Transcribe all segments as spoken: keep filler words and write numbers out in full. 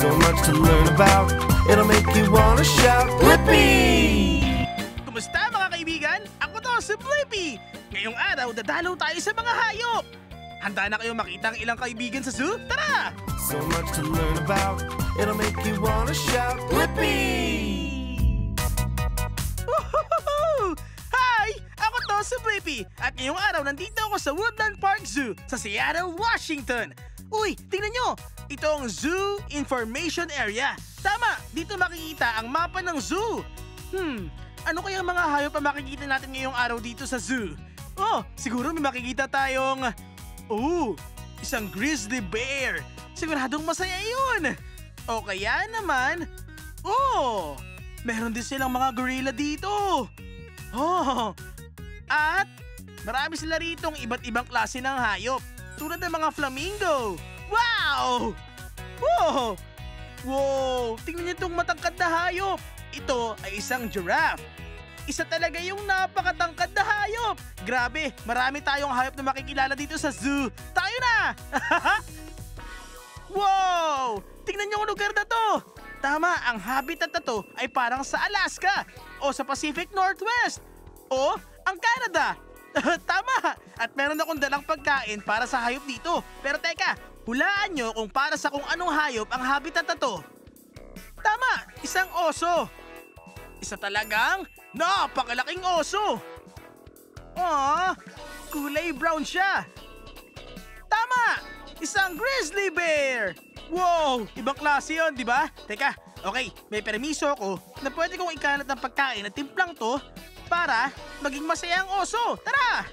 So much to learn about, it'll make you wanna shout, Blippi! Kumusta mga kaibigan? Ako to si Blippi! Ngayong araw, dadalaw tayo sa mga hayop! Handa na kayo makita ang ilang kaibigan sa zoo? Tara! So much to learn about, it'll make you wanna shout, Blippi! Woohoo! Hi! Ako to si Blippi! At ngayong araw, nandito ako sa Woodland Park Zoo sa Seattle, Washington. Uy, tingnan nyo! Ito ang Zoo Information Area. Tama, dito makikita ang mapa ng zoo. Hmm, ano kaya mga hayop ang makikita natin ngayong araw dito sa zoo? Oh, siguro may makikita tayong... Oh, isang grizzly bear. Siguradong masaya yun. O kaya naman... Oh, meron din silang mga gorilla dito. Oh, at marami sila ritong iba't ibang klase ng hayop. Tulad ng mga flamingo. Wow! Wow! Wow! Tingnan niyo itong matangkad na hayop. Ito ay isang giraffe. Isa talaga yung napakatangkad na hayop. Grabe, marami tayong hayop na makikilala dito sa zoo. Tayo na! Wow! Tingnan niyo ang lugar na to. Tama, ang habitat na to ay parang sa Alaska o sa Pacific Northwest o ang Canada. Tama! At meron akong dalang pagkain para sa hayop dito. Pero teka, hulaan nyo kung para sa kung anong hayop ang habitat na to. Tama! Isang oso. Isa talagang napakalaking oso. Aww, kulay brown siya. Tama! Isang grizzly bear. Wow! Ibang klase yun, di ba? Teka, okay, may permiso ako na pwede kong ikalat ng pagkain at timplang to para maging masaya ang oso. Tara!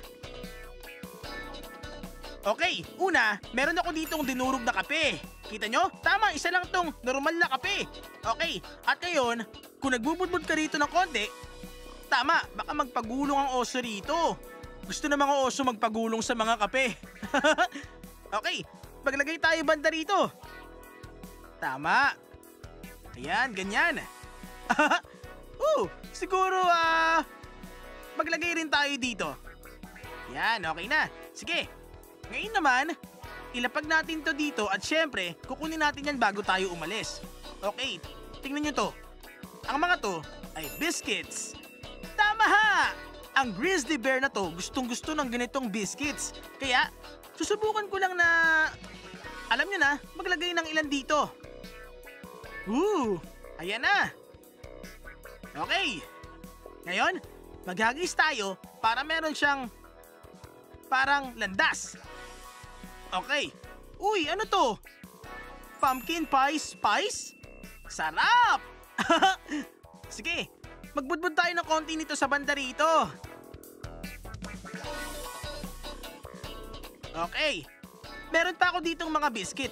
Okay, una, meron ako ditong dinurog na kape. Kita nyo? Tama, isa lang tong normal na kape. Okay, at ngayon, kung nagbubudbud ka rito ng konti, tama, baka magpagulong ang oso rito. Gusto ng mga oso magpagulong sa mga kape. Okay, maglagay tayo banda rito. Tama. Ayan, ganyan. uh, siguro, ah... Uh, maglagay rin tayo dito. Yan, okay na. Sige. Ngayon naman, ilapag natin to dito at syempre, kukunin natin yan bago tayo umalis. Okay, tingnan nyo to. Ang mga to ay biscuits. Tama ha! Ang grizzly bear na to gustong gusto ng ganitong biscuits. Kaya, susubukan ko lang na, alam nyo na, maglagay ng ilan dito. Ooh, ayan na. Okay. Ngayon, maghagis tayo para meron siyang parang landas. Okay. Uy, ano to? Pumpkin pie spice? Sarap! Sige, magbudbud tayo ng konti nito sa banda rito. Okay. Meron pa ako ditong mga biscuit.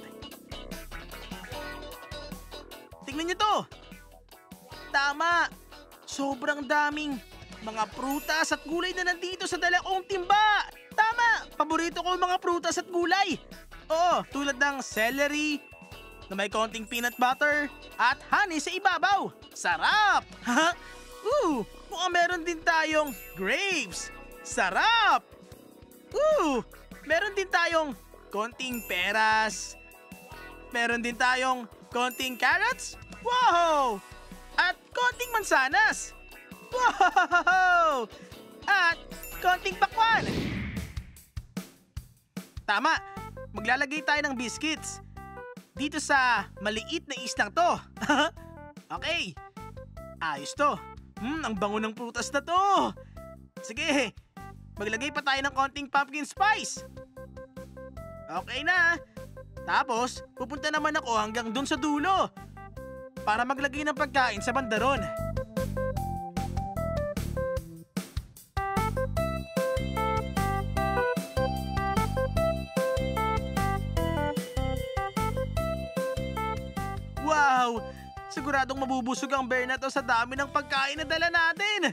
Tingnan niyo to. Tama. Sobrang daming mga prutas at gulay na nandito sa dala kong timba. Tama! Paborito ko mga prutas at gulay. Oo, tulad ng celery, na may konting peanut butter, at honey sa ibabaw. Sarap! Ha? Ooh, mukhang meron din tayong grapes. Sarap! Ooh, meron din tayong konting peras. Meron din tayong konting carrots. Wow! At konting mansanas. Wow! At konting pakwan. Tama, maglalagay tayo ng biscuits dito sa maliit na islang to. Okay, ayos to. Hmm, ang bango ng prutas na to. Sige, maglagay pa tayo ng konting pumpkin spice. Okay na. Tapos, pupunta naman ako hanggang dun sa dulo para maglagay ng pagkain sa bandaron. Wow! Siguradong mabubusog ang bear na to sa dami ng pagkain na dala natin.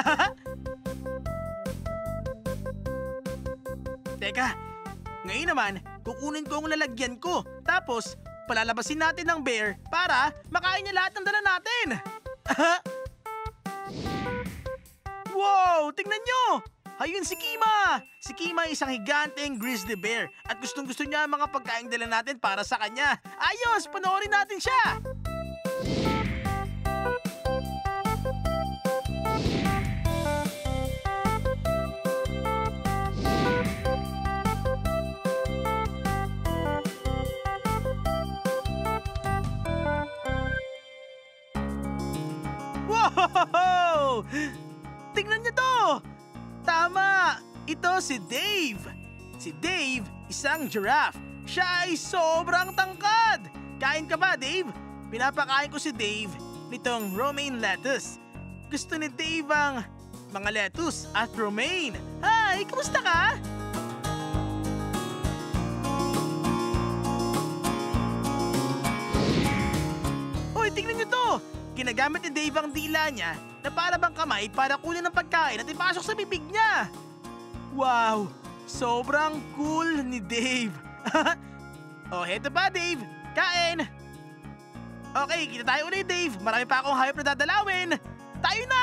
Teka, ngayon naman, kukunin ko ang lalagyan ko. Tapos, palalabasin natin ng bear para makain niya lahat ng dala natin. Wow! Tingnan nyo! Ayun si Kima! Si Kima ay isang higanteng grizzly bear at gustong gusto niya ang mga pagkain dala natin para sa kanya. Ayos! Panoorin natin siya! Wow! Tingnan niyo to! Tama! Ito si Dave! Si Dave, isang giraffe. Siya ay sobrang tangkad! Kain ka ba, Dave? Pinapakain ko si Dave nitong romaine lettuce. Gusto ni Dave ang mga lettuce at romaine. Hi! Kamusta ka? Hoy, tingnan niyo to! Ginagamit ni Dave ang dila niya na para bang kamay para kunin ang pagkain at ipasok sa bibig niya. Wow! Sobrang cool ni Dave. Oh, heto pa, Dave. Kain! Okay, kita tayo ulit, Dave. Marami pa akong hayop na dadalawin. Tayo na!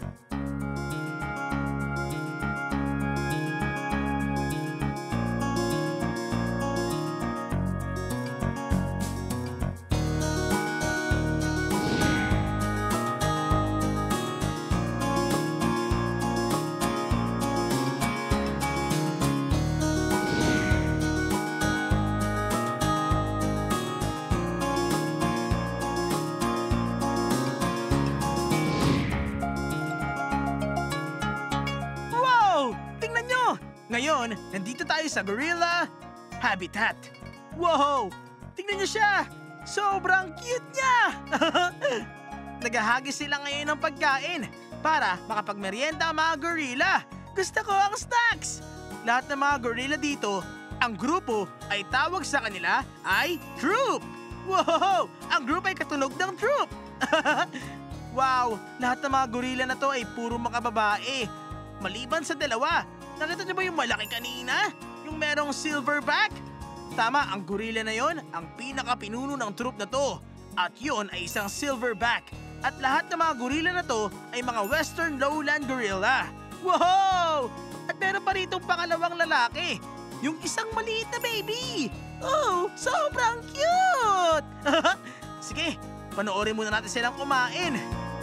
Ngayon, nandito tayo sa gorilla habitat. Wow! Tingnan niyo siya! Sobrang cute niya! Naghahagis sila ngayon ng pagkain para makapagmerienda ang mga gorilla. Gusto ko ang snacks! Lahat ng mga gorilla dito, ang grupo ay tawag sa kanila ay troop! Wow! Ang group ay katunog ng troop! Wow! Lahat ng mga gorilla na to ay puro makababae. Maliban sa dalawa. Nakita niyo ba yung malaki kanina? Yung merong silverback? Tama, ang gorilla na yon ang pinakapinuno ng troop na to. At yon ay isang silverback. At lahat ng mga gorilla na to ay mga western lowland gorilla. Wow! At meron pa rito pangalawang lalaki. Yung isang maliit na baby. Oh, sobrang cute! Sige, panoorin muna natin silang kumain.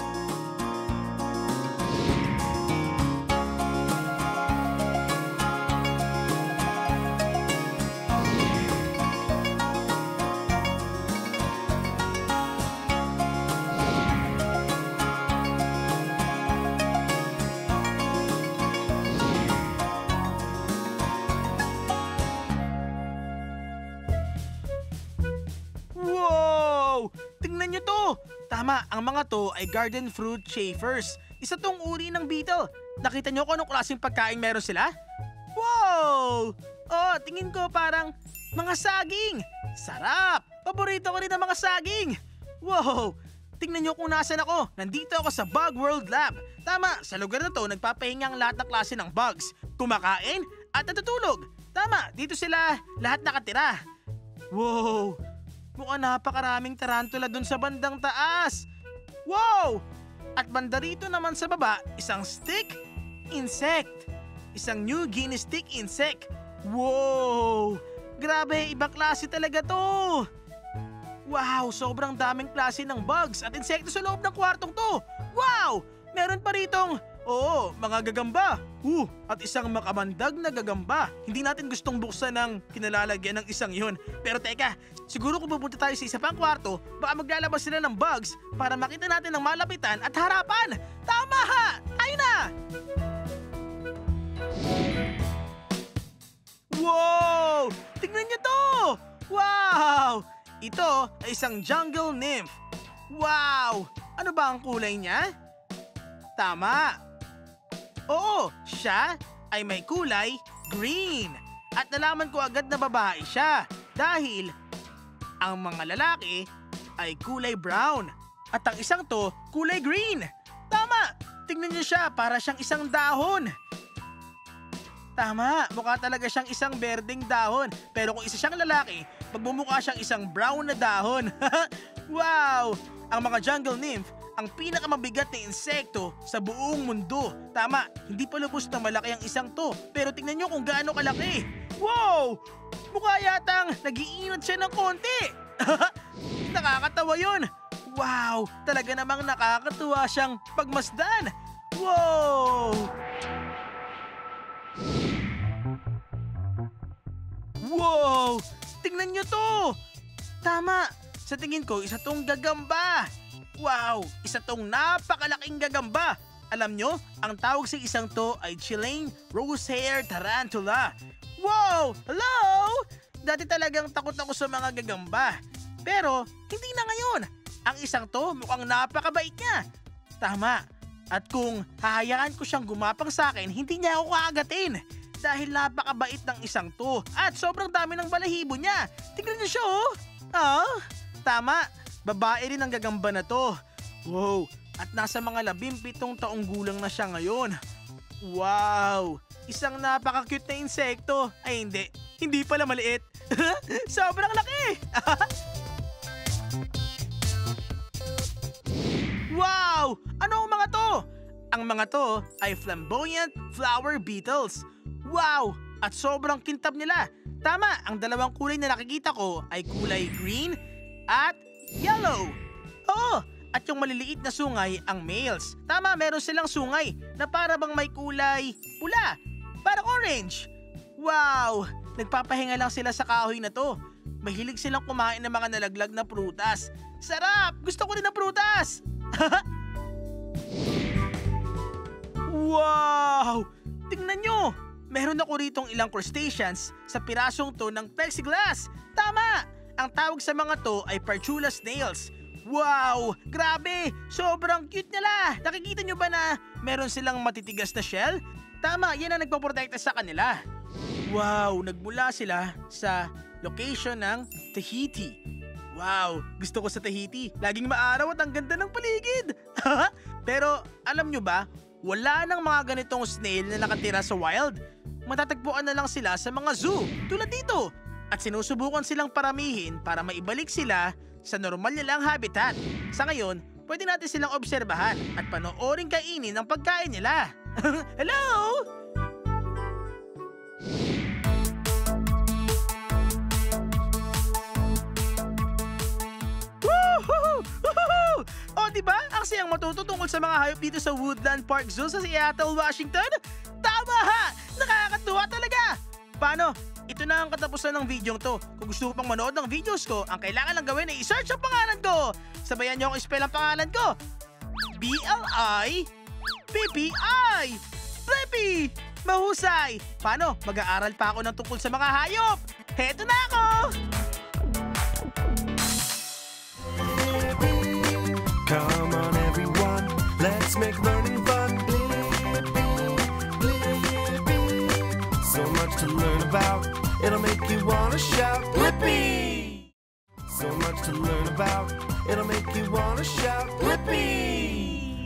Tingnan nyo to! Tama, ang mga to ay garden fruit chafers. Isa tong uri ng beetle. Nakita nyo kung anong klaseng pagkain meron sila? Wow! Oh, tingin ko parang mga saging. Sarap! Paborito ko rin ang mga saging. Wow! Tingnan nyo kung nasan ako. Nandito ako sa Bug World Lab. Tama, sa lugar na to nagpapahinga ang lahat ng klase ng bugs. Kumakain at natutulog. Tama, dito sila lahat nakatira. Wow! Mukhang napakaraming tarantula dun sa bandang taas. Wow! At banda rito naman sa baba, isang stick insect. Isang New Guinea stick insect. Wow! Grabe, ibang klase talaga to. Wow, sobrang daming klase ng bugs at insekto sa loob ng kwartong to. Wow! Meron pa ritong, oo, mga gagamba. Uh, at isang makamandag na gagamba. Hindi natin gustong buksan ng kinalalagyan ng isang yun. Pero teka, siguro kung pupunta tayo sa isa pang kwarto, baka maglalabas sila ng bugs para makita natin ng malapitan at harapan. Tama ha! Tayo na! Wow! Tingnan niyo to! Wow! Ito ay isang jungle nymph. Wow! Ano ba ang kulay niya? Tama! Oo, siya ay may kulay green. At nalaman ko agad na babae siya dahil ang mga lalaki ay kulay brown. At ang isang to, kulay green. Tama! Tingnan niyo siya, para siyang isang dahon. Tama, mukha talaga siyang isang berdeng dahon. Pero kung isa siyang lalaki, magmumukha siyang isang brown na dahon. Wow! Ang mga jungle nymph ang pinakamabigat na insekto sa buong mundo. Tama, hindi pa lubos na malaki ang isang to. Pero tingnan nyo kung gaano kalaki. Wow! Mukha yatang nag-iinat siya ng konti. Nakakatawa yun. Wow! Talaga namang nakakatuwa siyang pagmasdan. Wow! Wow! Tingnan nyo to! Tama! Sa tingin ko, isa tong gagamba. Wow! Isa tong napakalaking gagamba. Alam nyo, ang tawag sa isang to ay Chilean Rosehair Tarantula. Wow! Hello! Dati talagang takot ako sa mga gagamba. Pero, hindi na ngayon. Ang isang to mukhang napakabait niya. Tama. At kung hahayaan ko siyang gumapang sa akin, hindi niya ako kaagatin. Dahil napakabait ng isang to. At sobrang dami ng balahibo niya. Tignan niyo siya oh. Ah, tama. Babae rin ang gagamba na to. Wow. At nasa mga labing pitong taong gulang na siya ngayon. Wow. Isang napaka-cute na insekto. Ay hindi. Hindi pala maliit. Sobrang laki. Wow! Ano ang mga to? Ang mga to ay flamboyant flower beetles. Wow! At sobrang kintab nila. Tama, ang dalawang kulay na nakikita ko ay kulay green at yellow. Oo, at yung maliliit na sungay ang males. Tama, meron silang sungay na para bang may kulay pula, parang orange. Wow! Nagpapahinga lang sila sa kahoy na to. Mahilig silang kumain ng mga nalaglag na prutas. Sarap! Gusto ko rin ng prutas! Wow! Tingnan nyo! Meron ako ritong ilang crustaceans sa pirasong to ng plexiglass. Tama! Ang tawag sa mga to ay Partula snails. Wow! Grabe! Sobrang cute nila! Nakikita nyo ba na meron silang matitigas na shell? Tama, yan ang nagpaprotekta sa kanila. Wow! Nagmula sila sa location ng Tahiti. Wow! Gusto ko sa Tahiti. Laging maaraw at ang ganda ng paligid. Pero alam nyo ba, wala nang mga ganitong snail na nakatira sa wild. Matatagpuan na lang sila sa mga zoo, tulad dito. At sinusubukan silang paramihin para maibalik sila sa normal nilang habitat. Sa ngayon, pwede natin silang obserbahan at panoorin kainin ang pagkain nila. Hello! O diba? Ang siyang matuto tungkol sa mga hayop dito sa Woodland Park Zoo sa Seattle, Washington? Tama ha! Nakakatuwa talaga! Paano? Ito na ang katapusan ng video to. Kung gusto mo pang manood ng videos ko, ang kailangan lang gawin ay i-search ang pangalan ko. Sabayan niyo akong spell ang pangalan ko. B L I P P I Blippi! Mahusay! Paano? Mag-aaral pa ako ng tungkol sa mga hayop. Heto na ako! Come on everyone, let's make learning fun. So much to learn about, it'll make you wanna shout. Blippi! So much to learn about, it'll make you wanna shout. Blippi!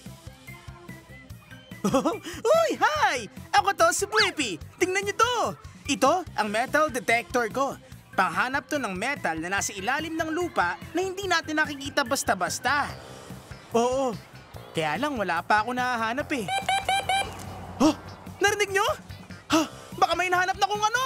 Uy, hi! Ako to si Blippi. Tingnan niyo to. Ito ang metal detector ko. Panghanap to ng metal na nasa ilalim ng lupa na hindi natin nakikita basta-basta. Oo, kaya lang wala pa ako nahahanap eh. Oh, narinig nyo? Ha, baka may nahanap na kung ano.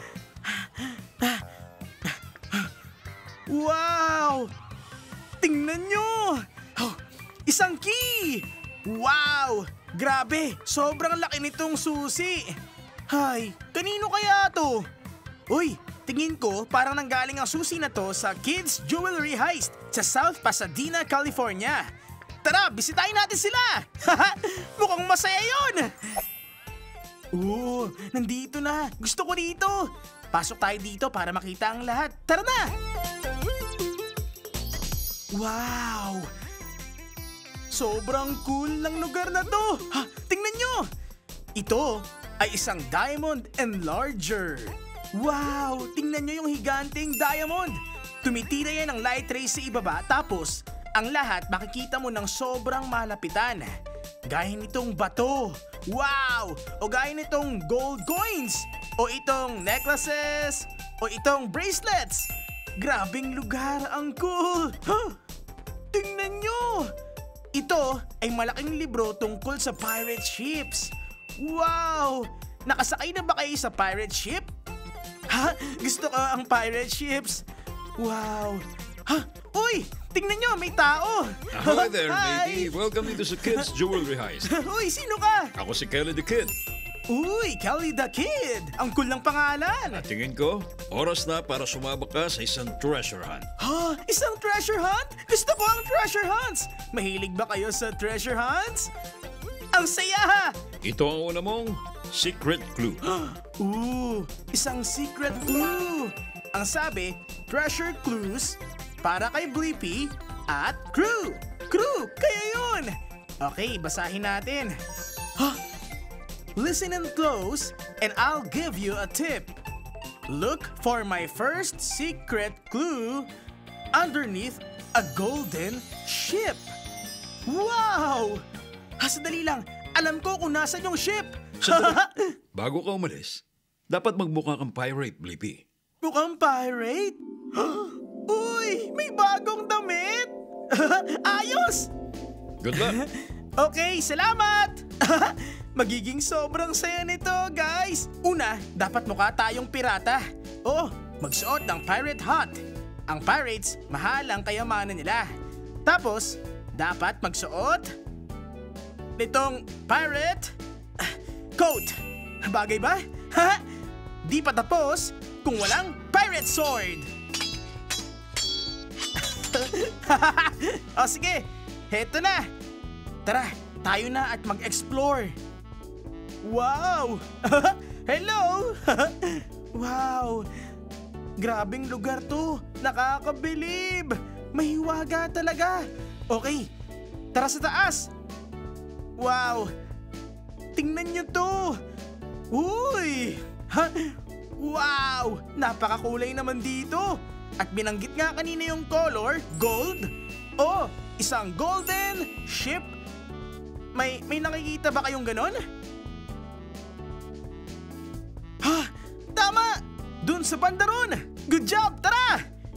Wow! Tingnan nyo! Oh, isang key! Wow! Grabe, sobrang laki nitong susi. Hay, kanino kaya to? Uy, tingin ko parang nanggaling ang susi na to sa Kids Jewelry Heist sa South Pasadena, California. Tara, bisitahin natin sila! Mukhang masaya yun! Oo, nandito na. Gusto ko dito. Pasok tayo dito para makita ang lahat. Tara na! Wow! Sobrang cool ng lugar na to. Ha, tingnan nyo! Ito ay isang diamond enlarger. Wow! Tingnan nyo yung higanting diamond. Tumitira yan ng light rays sa ibaba tapos ang lahat makikita mo ng sobrang malapitan. Gaya nitong bato. Wow! O gaya nitong gold coins. O itong necklaces. O itong bracelets. Grabing lugar, ang cool. Huh? Tingnan nyo! ay malaking libro tungkol sa pirate ships. Wow! Nakasakay na ba kayo sa pirate ship? Ha? Gusto ko ang pirate ships. Wow! Ha? Uy! Tingnan nyo, may tao! Hi there, Hi! matey. Welcome dito sa Kids Jewelry Heist. Uy, sino ka? Ako si Kelly the Kid. Uy, Kelly the Kid! Ang cool ng pangalan! At tingin ko, oras na para sumabak ka sa isang treasure hunt. Ha? Isang treasure hunt? Gusto ko ang treasure hunts! Mahilig ba kayo sa treasure hunts? Ang saya ha! Ito ang una mong secret clue. Ooh, isang secret clue! Ang sabi, treasure clues para kay Blippi at crew! Crew! Kaya yun! Okay, basahin natin. Huh? Listen in close and I'll give you a tip. Look for my first secret clue underneath a golden ship. Wow! Ha, sadali lang. Alam ko kung nasan yung ship. Sandali. Bago ka umalis, dapat magmukha kang pirate, Blippi. Mukhang pirate? Uy, may bagong damit! Ayos! Good luck! Okay, salamat! Magiging sobrang saya nito, guys! Una, dapat mukha tayong pirata. Oo, magsuot ng pirate hat. Ang pirates, mahal ang kayamanan nila. Tapos, dapat magsuot nitong pirate coat. Bagay ba? Ha? Di pa tapos kung walang pirate sword. O sige, heto na. Tara, tayo na at mag-explore. Wow! Hello! Wow! Grabing lugar to. Nakakabilib. May hiwaga talaga. Okay, tara sa taas. Wow! Tingnan nyo to. Uy! Ha? Wow! Napakakulay naman dito. At binanggit nga kanina yung color, gold. Oh, isang golden ship. May, may nakikita ba kayong ganon? Ha! Tama! Dun sa banda ron! Good job! Tara!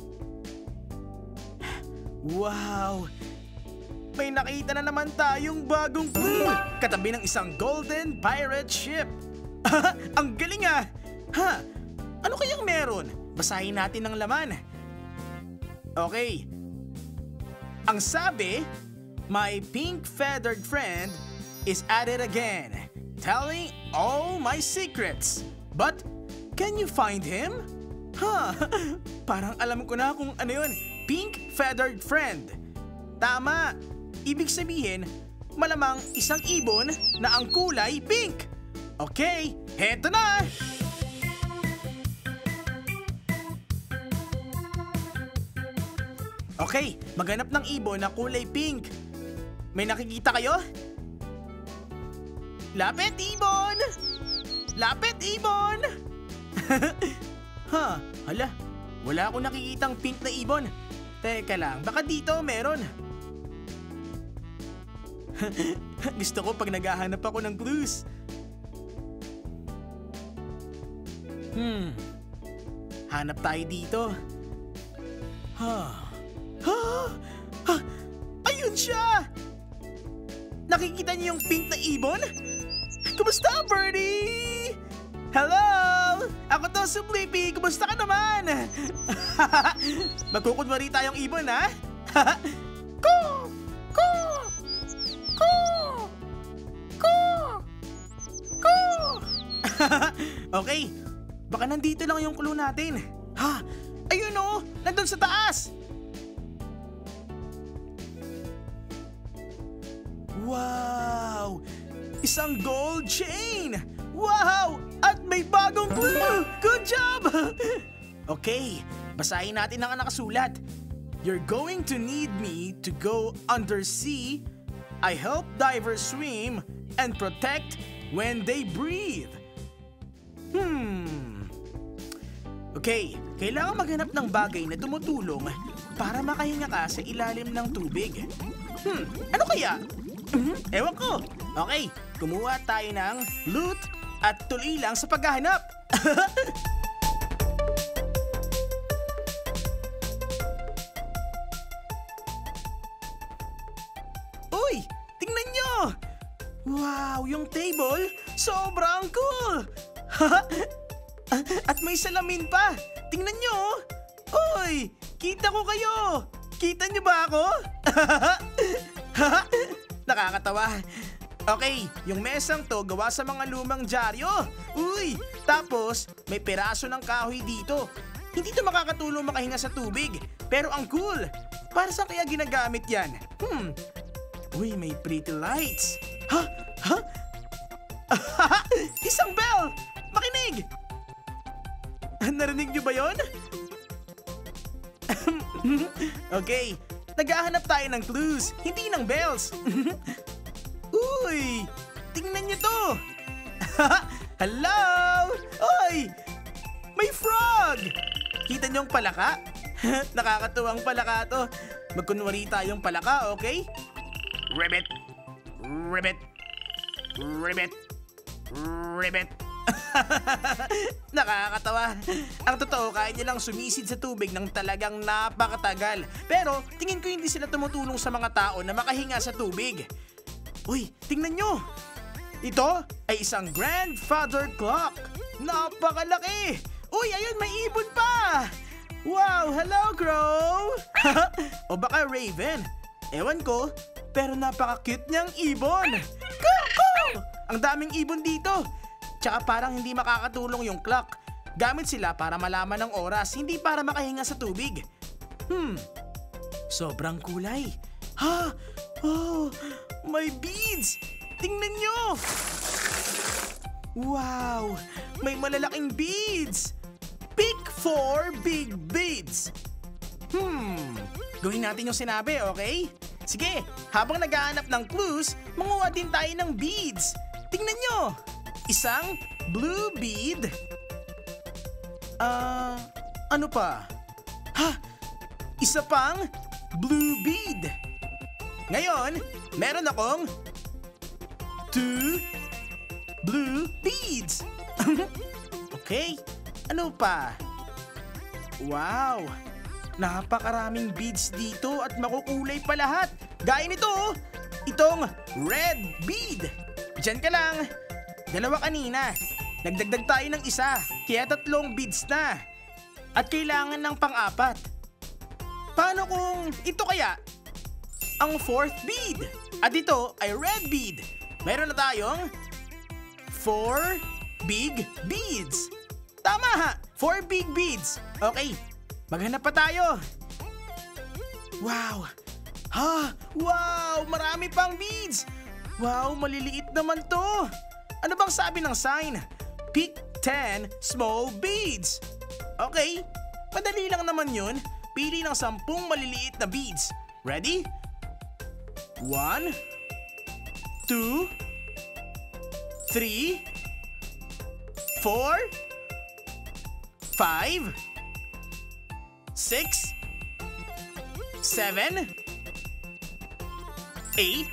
Wow! May nakita na naman tayong bagong clue! Katabi ng isang golden pirate ship! Ang galing ah! Ha? Ano kayang meron? Basahin natin ang laman. Okay. Ang sabi, my pink feathered friend is at it again, telling all my secrets. But, can you find him? Ha, parang alam ko na kung ano yun. Pink feathered friend. Tama. Ibig sabihin, malamang isang ibon na ang kulay pink. Okay, heto na! Okay, maghanap ng ibon na kulay pink. May nakikita kayo? Lapit, ibon! Lapit, ibon! Ha, hala, wala akong nakikitang pink na ibon. Teka lang, baka dito meron. Gusto ko pag naghahanap ako ng clues. Hmm, hanap tayo dito. Ha, ha, ha, ayun siya! Nakikita niyo yung pink na ibon? Kumusta, Birdie? Hello! Ako to si Blippi. Kumusta ka naman? Magkukunwari tayong ibon, ha? Ko! Ko! Ko! Ko! Ko! Okay, baka nandito lang yung clue natin. Ha? Ayun o! Nandun sa taas! Wow! Isang gold chain! Wow! At may bagong clue! Good job! Okay, basahin natin ang nakasulat. You're going to need me to go undersea. I help divers swim and protect when they breathe. Hmm. Okay, kailangan maghanap ng bagay na tumutulong para makahinga ka sa ilalim ng tubig. Hmm, ano kaya? Hmm, ewan ko. Okay, kumuha tayo ng loot at tuloy lang sa paghahanap. Uy, tingnan nyo! Wow, yung table, sobrang cool! At may salamin pa! Tingnan nyo! Uy, kita ko kayo! Kita nyo ba ako? Nakakatawa. Okay, yung mesang to gawa sa mga lumang dyaryo. Uy, tapos may peraso ng kahoy dito. Hindi to makakatulong makahinga sa tubig. Pero ang cool, para saan kaya ginagamit yan? Hmm, uy, may pretty lights. Ha? Ha? Isang bell! Makinig! Narinig nyo ba yon? Okay, naghahanap tayo ng clues, hindi ng bells. Uy, tingnan nyo to. Hello! Oy! May frog! Kita nyo ang palaka? Nakakatuwang palaka to. Magkunwari tayong palaka, okay? Ribbit! Ribbit! Ribbit! Ribbit! Nakakatawa. Ang totoo, kaya nilang sumisid sa tubig ng talagang napakatagal. Pero tingin ko hindi sila tumutulong sa mga tao na makahinga sa tubig. Uy, tingnan nyo! Ito ay isang grandfather clock. Napakalaki! Uy, ayun, may ibon pa! Wow, hello, Crow! O baka Raven. Ewan ko, pero napaka-cute niyang ibon. Cuckoo! Ang daming ibon dito. Tsaka parang hindi makakatulong yung clock. Gamit sila para malaman ng oras, hindi para makahinga sa tubig. Hmm, sobrang kulay. Ha? Oh, may beads! Tingnan nyo! Wow! May malalaking beads! Pick four big beads! Hmm, gawin natin yung sinabi, okay? Sige, habang naghahanap ng clues, manguha din tayo ng beads. Tingnan nyo! Isang blue bead. Ah, uh, ano pa? Ha? Isa pang blue bead. Ngayon, meron akong two blue beads. Okay, ano pa? Wow, napakaraming beads dito at makukulay pa lahat. Gaya nito, itong red bead. Diyan ka lang. Dalawa kanina. Nagdagdag tayo ng isa, kaya tatlong beads na. At kailangan ng pang-apat. Paano kung ito kaya? Ang fourth bead. At ito ay red bead. Meron na tayong four big beads. Tama ha, four big beads. Okay, maghanap pa tayo. Wow. Ha, wow, marami pang beads. Wow, maliliit naman to. Ano bang sabi ng sign? Pick ten small beads. Okay, madali lang naman yun. Pili ng sampung maliliit na beads. Ready? One, two, three, four, five, six, seven, eight,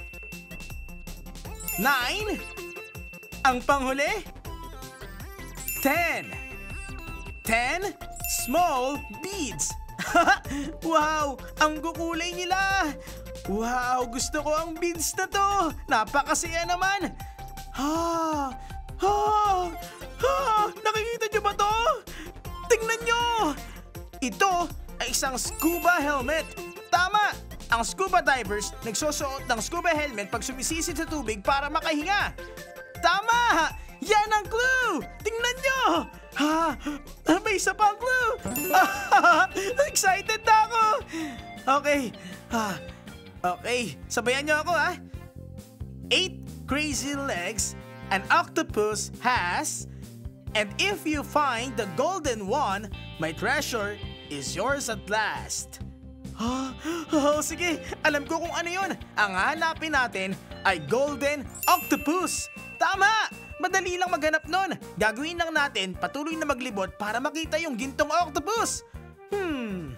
nine, ang panghuli, ten. ten small beads. Wow, ang kukulay nila. Wow, gusto ko ang beads na to. Napakasaya naman. Ha, ha, ha, nakikita nyo ba to? Tingnan nyo. Ito ay isang scuba helmet. Tama, ang scuba divers nagsusuot ng scuba helmet pag sumisisid sa tubig para makahinga. Tama, yan ang clue. Tingnan nyo. Ha, may isa pang clue. Excited na ako. Okay, ha. Okay, sabayan niyo ako ha. Eight crazy legs an octopus has, and if you find the golden one, my treasure is yours at last. Oh, oh, sige, alam ko kung ano yun. Ang hanapin natin ay golden octopus. Tama! Madali lang maghanap nun. Gagawin lang natin patuloy na maglibot para makita yung gintong octopus. Hmm...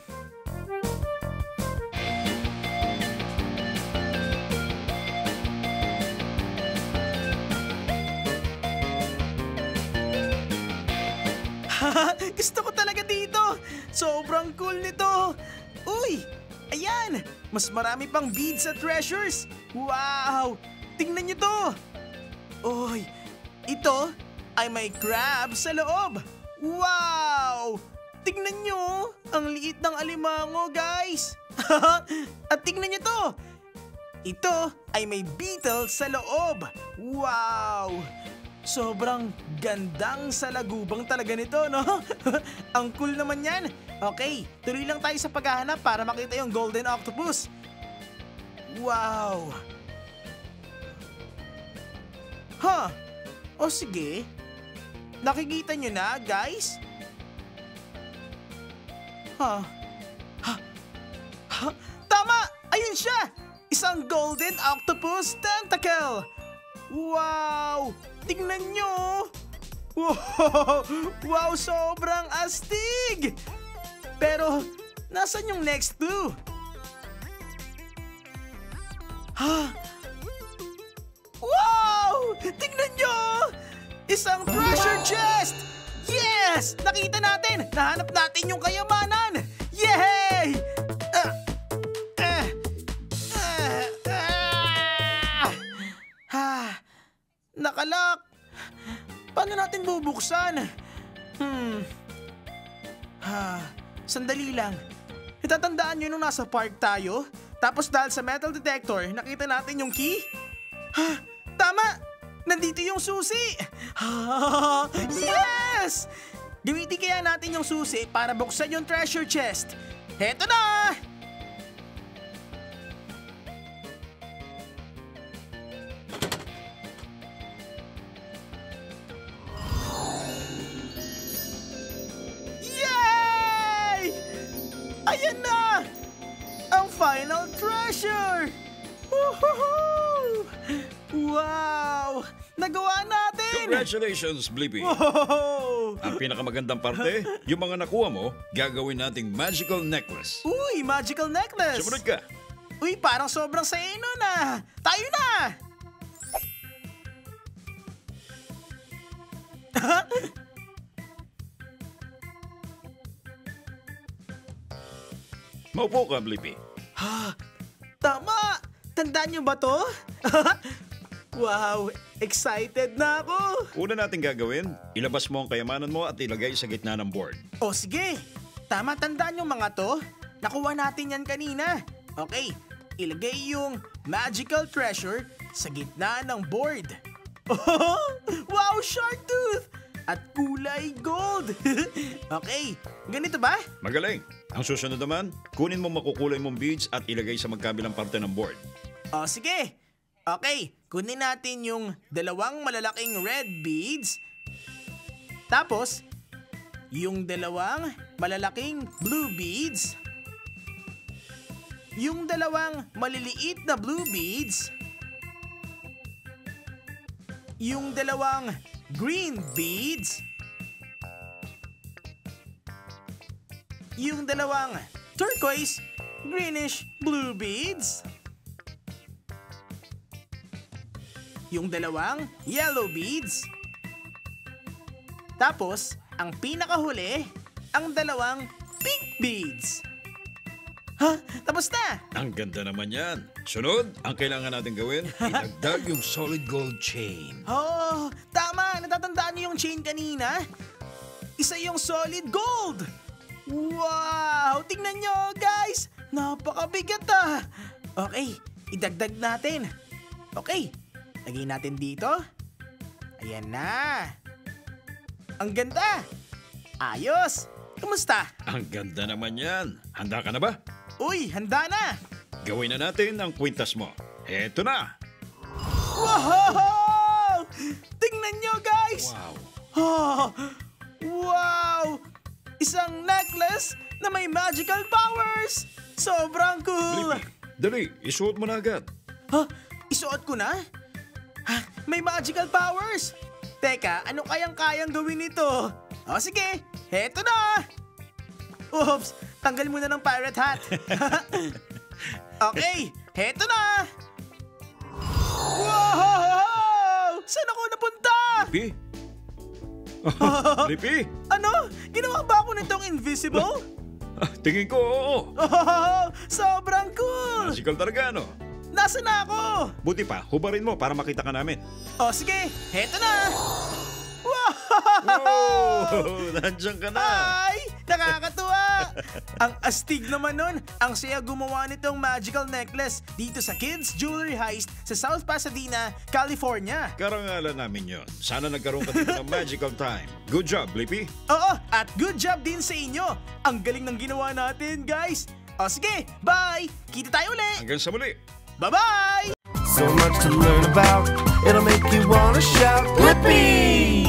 Gusto ko talaga dito. Sobrang cool nito. Uy, Ayan! Mas marami pang beads at treasures! Wow! Tingnan niyo to! Oy! Ito ay may crab sa loob! Wow! Tingnan niyo! Ang liit ng alimango, guys! At tingnan niyo to! Ito ay may beetle sa loob! Wow! Sobrang gandang salagubang talaga nito, no? Ang cool naman yan! Okay, tuloy lang tayo sa paghahanap para makita yung golden octopus. Wow! Ha? Huh. O sige. Nakikita nyo na, guys? Ha? Huh. Ha? Ha? Tama! Ayun siya! Isang golden octopus tentacle! Wow! Tingnan nyo! Wow! Wow! Sobrang astig! Pero, nasan yung next two? Ha? Wow! Tingnan nyo! Isang treasure chest! Yes! Nakita natin! Nahanap natin yung kayamanan! Yay! Ah! Ah! Ah! Ah! Ah! Nakalak! Paano natin bubuksan? Hmm. Ha, sandali lang. Itatandaan nyo nung nasa park tayo? Tapos dahil sa metal detector, nakita natin yung key? Ha, tama! Nandito yung susi! Ha, yes! Gamitin kaya natin yung susi para buksan yung treasure chest. Heto na! Ayan na! Ang final treasure! Woohoo! Wow! Nagawa natin! Congratulations, Blippi! Wow! Ang pinakamagandang parte, yung mga nakuha mo, gagawin nating magical necklace. Uy, magical necklace! Sumunod ka! Uy, parang sobrang saya nun ah! Tayo na! Maupo ka, Blippi. Ha? Tama! Tandaan niyo ba to? Wow! Excited na ako! Una natin gagawin, ilabas mo ang kayamanan mo at ilagay sa gitna ng board. O sige! Tama, tandaan yung mga to. Nakuha natin yan kanina. Okay, ilagay yung magical treasure sa gitna ng board. Oh, wow, shark tooth! At kulay gold! Okay, ganito ba? Magaling. Ang susunod naman, kunin mo makukulay mong beads at ilagay sa magkabilang parte ng board. O sige. Okay, kunin natin yung dalawang malalaking red beads. Tapos, yung dalawang malalaking blue beads. Yung dalawang maliliit na blue beads. Yung dalawang green beads. Yung dalawang turquoise, greenish blue beads. Yung dalawang yellow beads. Tapos, ang pinakahuli, ang dalawang pink beads. Ha? Tapos na! Ang ganda naman yan. Sunod, ang kailangan natin gawin, idagdag yung solid gold chain. Oh, tama! Natatandaan niyo yung chain kanina? Isa yung solid gold! Wow! Tingnan nyo, guys! Napakabigat ah! Okay, idagdag natin. Okay, lagay natin dito. Ayan na! Ang ganda! Ayos! Kumusta? Ang ganda naman yan. Handa ka na ba? Uy, handa na! Gawin na natin ang kwintas mo. Heto na! Wow! Tingnan nyo, guys! Wow! Oh, wow! Isang necklace na may magical powers! Sobrang cool! Blippi, dali, isuot mo na agad. Ha? Isuot ko na? Ha? May magical powers! Teka, ano kayang kayang gawin nito? O sige, heto na! Oops, tanggal muna ng pirate hat. Okay, heto na! Wow! Saan ako napunta? Blippi? Blippi? Ano? Ginawa ba ako nitong invisible? Ah, tingin ko, oo. Oh, sobrang cool! Magical talaga, ano? Nasaan na ako? Buti pa, hubarin mo para makita ka namin. O sige, heto na! Wow! Wow! Nandiyan ka na. Ay! Nakakatuwa! Ang astig naman nun. Ang saya gumawa nitong magical necklace dito sa Kids Jewelry Heist sa South Pasadena, California. Karangalan namin yon. Sana nagkaroon ka dito ng magical time. Good job, Blippi. Oo, at good job din sa inyo. Ang galing ng ginawa natin, guys. O sige, bye! Kita tayo ulit! Hanggang sa muli. Bye-bye! So much to learn about, it'll make you wanna shout, Blippi!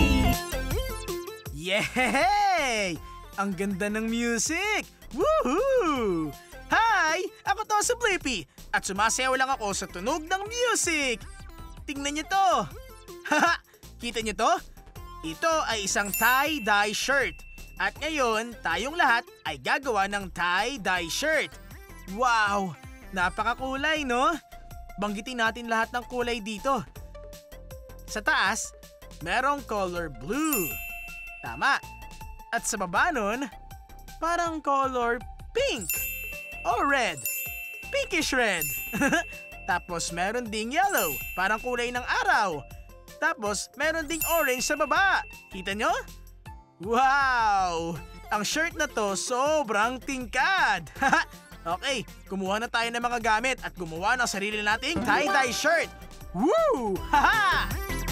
Yay! Ang ganda ng music! Woohoo! Hi! Ako to si Blippi at sumasayaw lang ako sa tunog ng music. Tingnan niyo to! Haha! Kita niyo to? Ito ay isang tie-dye shirt. At ngayon, tayong lahat ay gagawa ng tie-dye shirt. Wow! Napakakulay, no? Banggitin natin lahat ng kulay dito. Sa taas, merong color blue. Tama. At sa baba nun, parang color pink o red. Pinkish red. Tapos meron ding yellow, parang kulay ng araw. Tapos meron ding orange sa baba. Kita nyo? Wow! Ang shirt na to sobrang tingkad. Okay, kumuha na tayo ng mga gamit at gumawa ng sarili nating tie-dye shirt. Woo! Haha!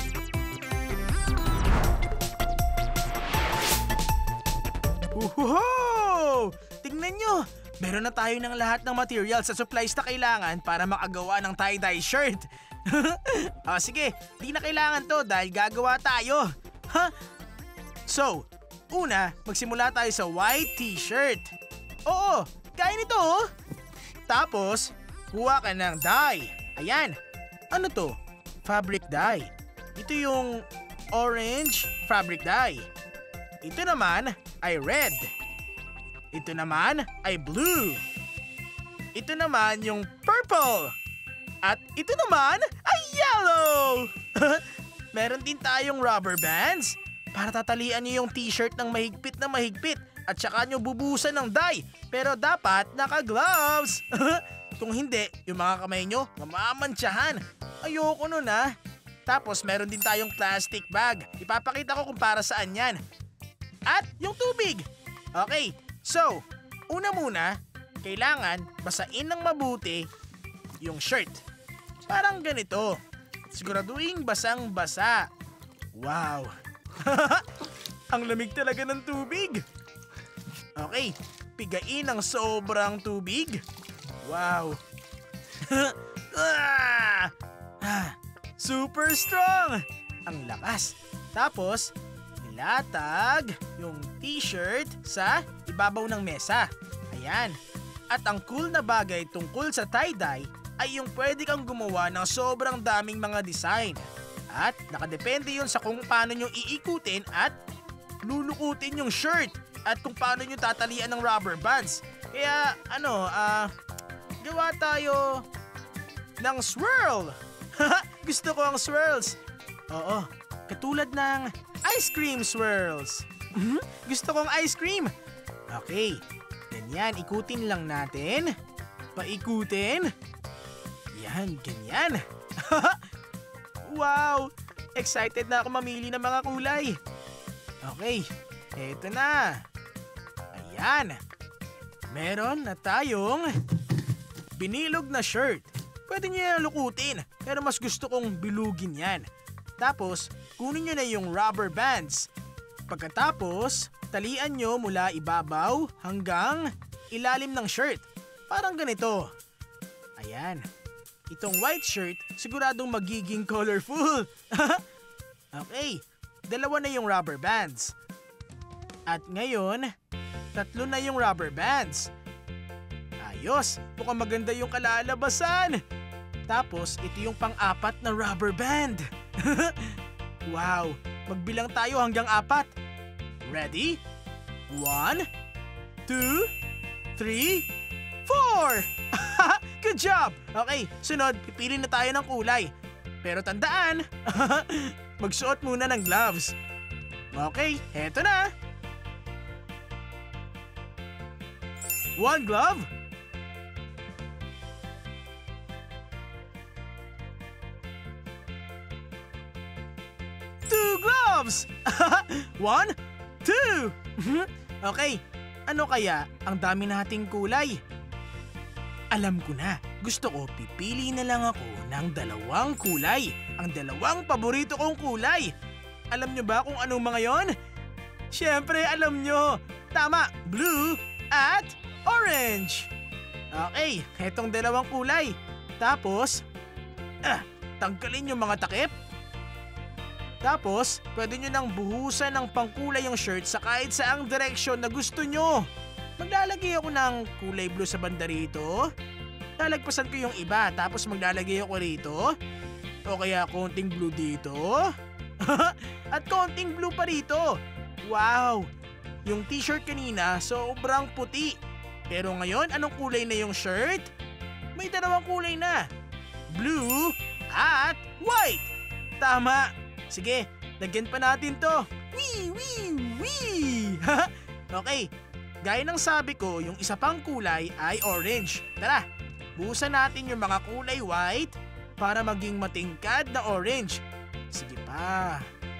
Woohoo! Tingnan nyo! Meron na tayo ng lahat ng materials at supplies na kailangan para makagawa ng tie-dye shirt. O sige, di na kailangan to dahil gagawa tayo. Ha? So, una, magsimula tayo sa white t-shirt. Oo, kaya nito oh. Tapos, kuha ka ng dye. Ayan. Ano to? Fabric dye. Ito yung orange fabric dye. Ito naman ay red. Ito naman ay blue. Ito naman yung purple. At ito naman ay yellow. Meron din tayong rubber bands para tatalian niyo yung t-shirt ng mahigpit na mahigpit at saka nyo bubusan ng dye. Pero dapat naka-gloves. Kung hindi, yung mga kamay nyo mamamantsahan. Ayoko nun ah. Tapos meron din tayong plastic bag. Ipapakita ko kung para saan yan. At yung tubig. Okay, so, una muna, kailangan basain ng mabuti yung shirt. Parang ganito. Siguraduhin basang-basa. Wow. Ang lamig talaga ng tubig. Okay, pigain ng sobrang tubig. Wow. ah, ah, super strong. Ang lakas. Tapos, ilatag yung t-shirt sa ibabaw ng mesa. Ayan. At ang cool na bagay tungkol sa tie-dye ay yung pwede kang gumawa ng sobrang daming mga design. At nakadepende yun sa kung paano nyo iikutin at lulukutin yung shirt at kung paano nyo tatalian ng rubber bands. Kaya ano, ah, uh, gawa tayo ng swirl. Gusto ko ang swirls. Oo, katulad ng ice cream swirls. Mm-hmm. Gusto kong ice cream. Okay, ganyan, ikutin lang natin. Paikutin. Yan, ganyan. Wow! Excited na ako mamili ng mga kulay. Okay, eto na. Ayan. Meron na tayong binilog na shirt. Pwede niyo yan lukutin, pero mas gusto kong bilugin yan. Tapos, kunin nyo na yung rubber bands. Pagkatapos, talian nyo mula ibabaw hanggang ilalim ng shirt. Parang ganito. Ayan. Itong white shirt, siguradong magiging colorful. Okay, dalawa na yung rubber bands. At ngayon, tatlo na yung rubber bands. Ayos, mukhang maganda yung kalalabasan. Tapos, ito yung pang-apat na rubber band. Wow, magbilang tayo hanggang apat. Ready? One, two, three, four! Good job! Okay, sunod, pipili na tayo ng kulay. Pero tandaan, magsuot muna ng gloves. Okay, heto na. One glove. Two gloves. One, two. Okay, ano kaya ang dami nating kulay? Alam ko na, gusto ko pipili na lang ako ng dalawang kulay. Ang dalawang paborito kong kulay. Alam nyo ba kung anong mga yon? Siyempre alam nyo. Tama, blue at orange. Okay, etong dalawang kulay. Tapos, ah, tanggalin yung mga takip. Tapos, pwede nyo nang buhusan ng pangkulay yung shirt sa kahit saang direksyon na gusto nyo. Maglalagay ako ng kulay blue sa banda rito. Lalagpasan ko yung iba, tapos maglalagay ako rito. O kaya konting blue dito. At konting blue pa rito. Wow! Yung t-shirt kanina, sobrang puti. Pero ngayon, anong kulay na yung shirt? May dalawang kulay na. Blue at white. Tama! Sige, lagyan pa natin to. Wee! Wee! Wee! Okay, gaya ng sabi ko, yung isa pang kulay ay orange. Tara, buhusan natin yung mga kulay white para maging matingkad na orange. Sige pa.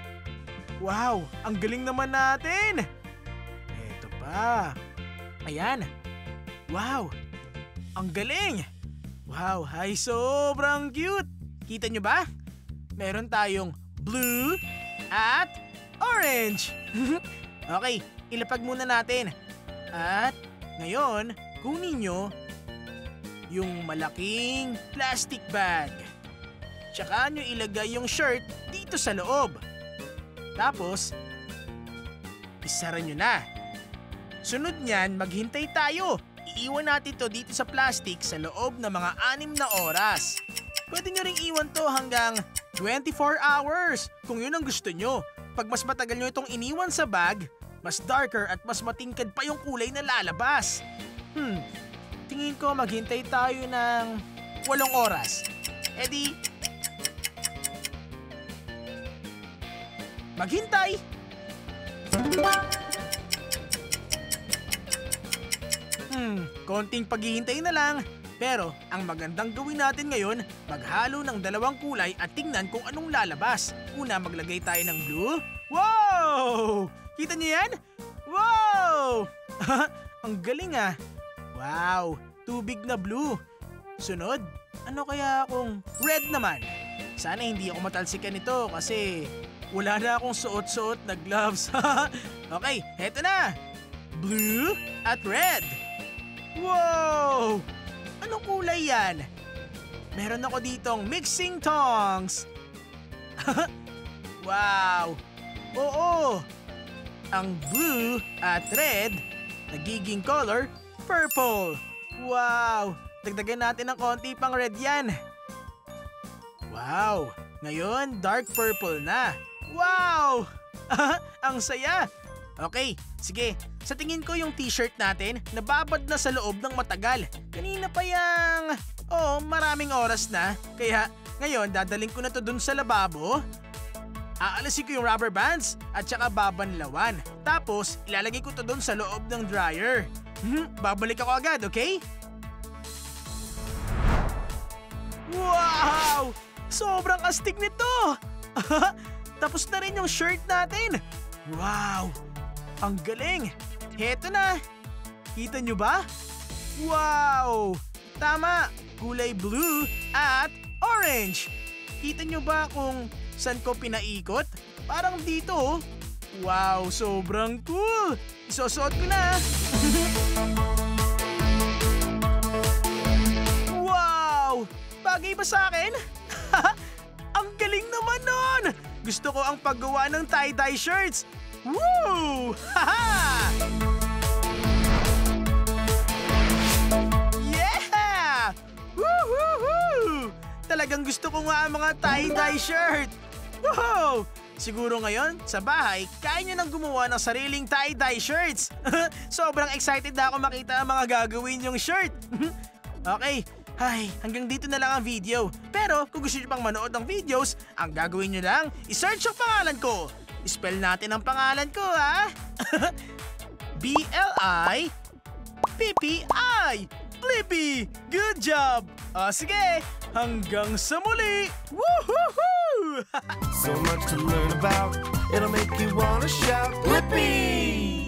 Wow, ang galing naman natin. Eto pa. Ayan. Wow, ang galing. Wow, ay sobrang cute. Kita nyo ba? Meron tayong blue at orange. Okay, ilapag muna natin. At ngayon, kunin nyo yung malaking plastic bag. Tsaka nyo ilagay yung shirt dito sa loob. Tapos, isara nyo na. Sunod niyan, maghintay tayo. Iiwan natin to dito sa plastic sa loob ng mga anim na oras. Pwede nyo ring iwan to hanggang twenty-four hours kung yun ang gusto nyo. Pag mas matagal nyo itong iniwan sa bag, mas darker at mas matingkad pa yung kulay na lalabas. Hmm, tingin ko maghintay tayo ng walong oras. E di, maghintay! Hmm, konting paghihintay na lang. Pero ang magandang gawin natin ngayon, maghalo ng dalawang kulay at tingnan kung anong lalabas. Una, maglagay tayo ng blue. Wow! Kita niyo yan? Wow! Ang galing ah. Wow, tubig na blue. Sunod, ano kaya kung red naman? Sana hindi ako matalsikan nito kasi wala na akong suot-suot na gloves. Okay, heto na. Blue at red. Wow! Anong kulay yan? Meron ako ditong mixing tongs. Wow! Oo! Ang blue at red, nagiging color purple. Wow! Dagdagan natin ng konti pang red yan. Wow! Ngayon, dark purple na. Wow! Ang saya! Okay, sige. Sa tingin ko yung t-shirt natin, nababad na sa loob ng matagal. Kanina pa yang... Oo, maraming oras na. Kaya ngayon, dadaling ko na to dun sa lababo. Aalisin ko yung rubber bands at saka babanlawan. Tapos, ilalagay ko to dun sa loob ng dryer. Hmm, babalik ako agad, okay? Wow! Sobrang astig nito! Tapos na rin yung shirt natin. Wow! Ang galing! Heto na! Kita nyo ba? Wow! Tama! Kulay blue at orange! Kita nyo ba kung saan ko pinaikot? Parang dito. Wow! Sobrang cool! Isusuot ko na! Wow! Bagay ba sa akin? Ang galing naman nun! Gusto ko ang paggawa ng tie-dye shirts! Woo! Haha! Yeah! Woo-hoo-hoo! Talagang gusto ko nga ang mga tie-dye shirt. Wow! Siguro ngayon, sa bahay, kaya nyo nang gumawa ng sariling tie-dye shirts. Sobrang excited na ako makita ang mga gagawin yung shirt. Okay, ay, hanggang dito na lang ang video. Pero kung gusto nyo pang manood ng videos, ang gagawin nyo lang, isearch ang pangalan ko. Spell natin ang pangalan ko, ha? B L I Pipi ay Blippi! Good job! Ah, sige, hanggang sa muli! Woohoo! So much to learn about, it'll make you wanna shout, Blippi!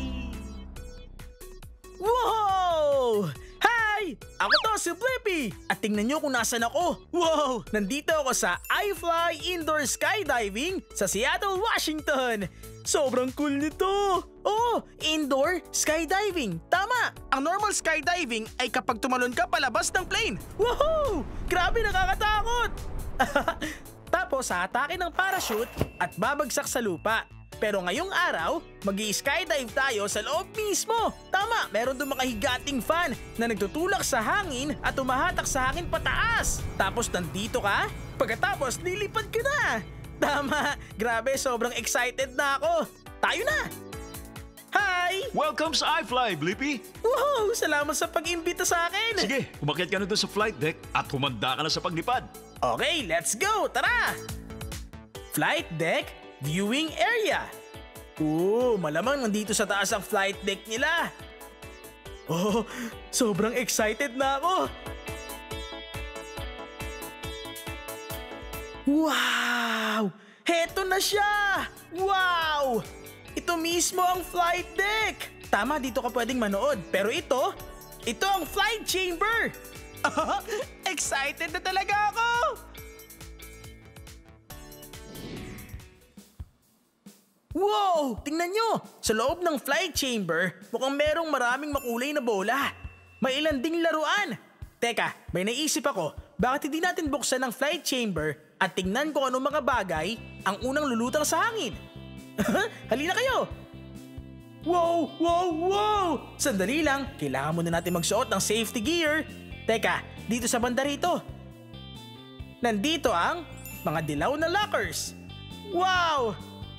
Wow! Hi! Ako to si Blippi! At tingnan nyo kung nasan ako. Wow! Nandito ako sa iFly Indoor Skydiving sa Seattle, Washington. Sobrang cool nito! Oh, indoor skydiving. Tama! Ang normal skydiving ay kapag tumalon ka palabas ng plane. Woohoo! Grabe, nakakatakot! Tapos haatake ng parachute at babagsak sa lupa. Pero ngayong araw, mag-i-skydive tayo sa loob mismo. Tama, meron doon mga higating fan na nagtutulak sa hangin at umahatak sa hangin pataas. Tapos nandito ka, pagkatapos lilipad ka na. Tama, grabe, sobrang excited na ako. Tayo na! Hi! Welcome sa iFly, Blippi! Wow, salamat sa pag-imbita sa akin. Sige, umakyat ka na doon sa flight deck at humanda ka na sa paglipad. Okay, let's go! Tara! Flight deck, viewing area. Oo, malamang nandito sa taas ang flight deck nila. Oh, sobrang excited na ako. Wow! Heto na siya! Wow! Ito mismo ang flight deck! Tama, dito ka pwedeng manood. Pero ito, ito ang flight chamber! Excited na talaga ako! Wow! Tingnan nyo! Sa loob ng flight chamber, mukhang merong maraming makulay na bola. May ilan ding laruan. Teka, may naisip ako, bakit hindi natin buksan ang flight chamber at tingnan kung anong mga bagay ang unang lulutang sa hangin? Halina kayo! Wow! Wow! Wow! Sandali lang, kailangan muna natin magsuot ng safety gear. Teka, dito sa banda rito. Nandito ang mga dilaw na lockers. Wow!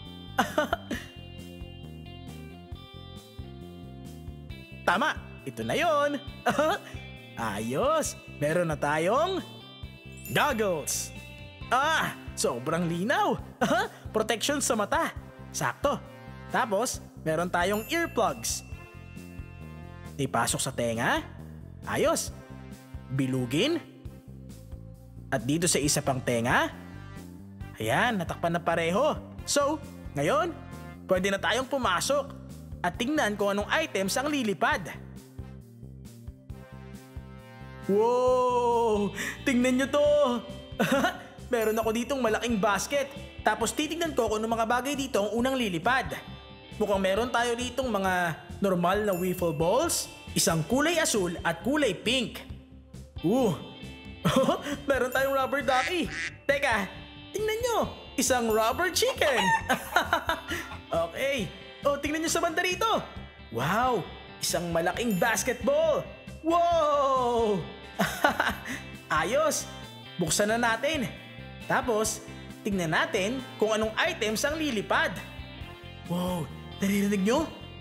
Tama, ito na yon. Ayos, meron na tayong goggles. Ah, sobrang linaw. Protection sa mata. Sakto. Tapos, meron tayong earplugs. Ipasok sa tenga. Ayos. Bilugin. At dito sa isa pang tenga. Ayan, natakpan na pareho. So, ngayon, pwede na tayong pumasok at tingnan kung anong items ang lilipad. Wow! Tingnan nyo to! Meron ako ditong malaking basket. Tapos titignan ko kung anong mga bagay dito ang unang lilipad. Mukhang meron tayo ditong mga normal na wiffle balls, isang kulay asul at kulay pink. Uh! Meron tayong rubber ducky. Teka, tingnan nyo! Isang rubber chicken! Okay. Oh, tingnan nyo sa banda rito. Wow! Isang malaking basketball. Wow! Ayos! Buksan na natin. Tapos, tingnan natin kung anong items ang lilipad. Wow! Naririnig nyo?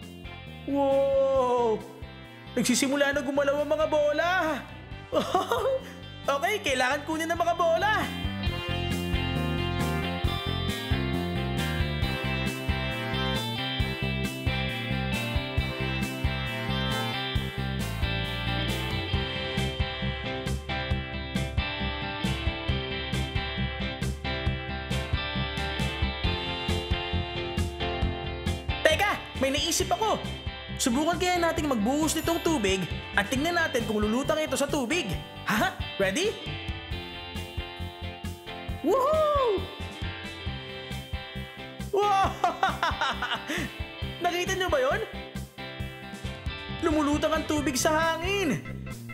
Wow! Nagsisimula na gumalaw ang mga bola. Okay, kailangan kunin ang mga bola. May naisip ako. Subukan kaya nating magbuhos nitong tubig at tingnan natin kung lulutang ito sa tubig. Ha? Ready? Woohoo! Wow! Nakita nyo ba yun? Lumulutang ang tubig sa hangin.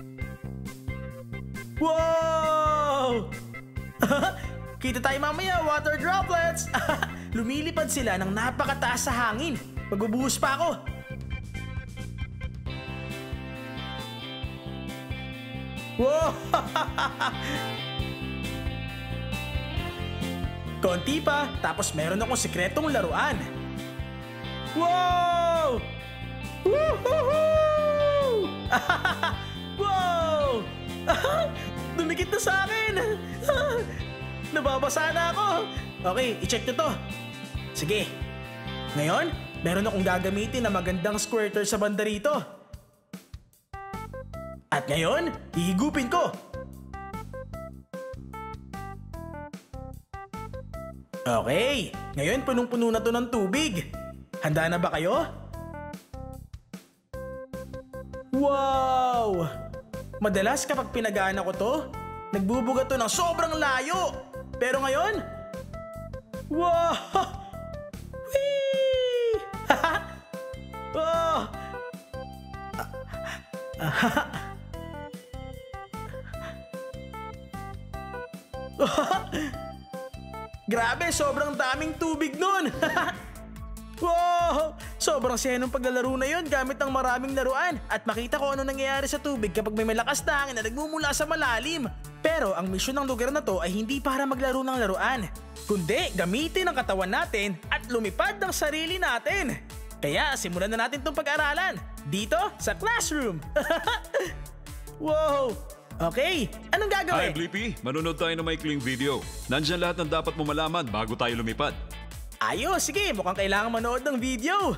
Wow! Kita tayo mamaya, water droplets. Lumilipad sila ng napakataas sa hangin. Magbubuhos pa ako. Wow! Konti pa, tapos meron akong sikretong laruan. Wow! Woohoo! Wow! Dumikit na sa akin. Nababasa na ako. Okay, i-check nyo to. Sige. Ngayon, meron akong gagamitin na magandang squirter sa banda rito. At ngayon, hihigupin ko. Okay, ngayon punong-puno na to ng tubig. Handa na ba kayo? Wow! Madalas kapag pinagana ko to, nagbubuga to ng sobrang layo. Pero ngayon, wow! Whee! Oh! Grabe, sobrang daming tubig nun. Wow! Sobrang saya nung paglalaro na yun gamit ang maraming laruan at makita ko ano nangyayari sa tubig kapag may malakas na hangin na nagmumula sa malalim. Pero ang misyon ng lugar na to ay hindi para maglaro ng laruan, kundi gamitin ang katawan natin at lumipad ng sarili natin. Kaya simulan na natin itong pag-aralan dito sa classroom. Wow! Okay, anong Hi, gagawin? Blippi. Manunod tayo ng maikling video. Nandyan lahat ng dapat mo malaman bago tayo lumipad. Ayos, sige, mukhang kailangan manood ng video.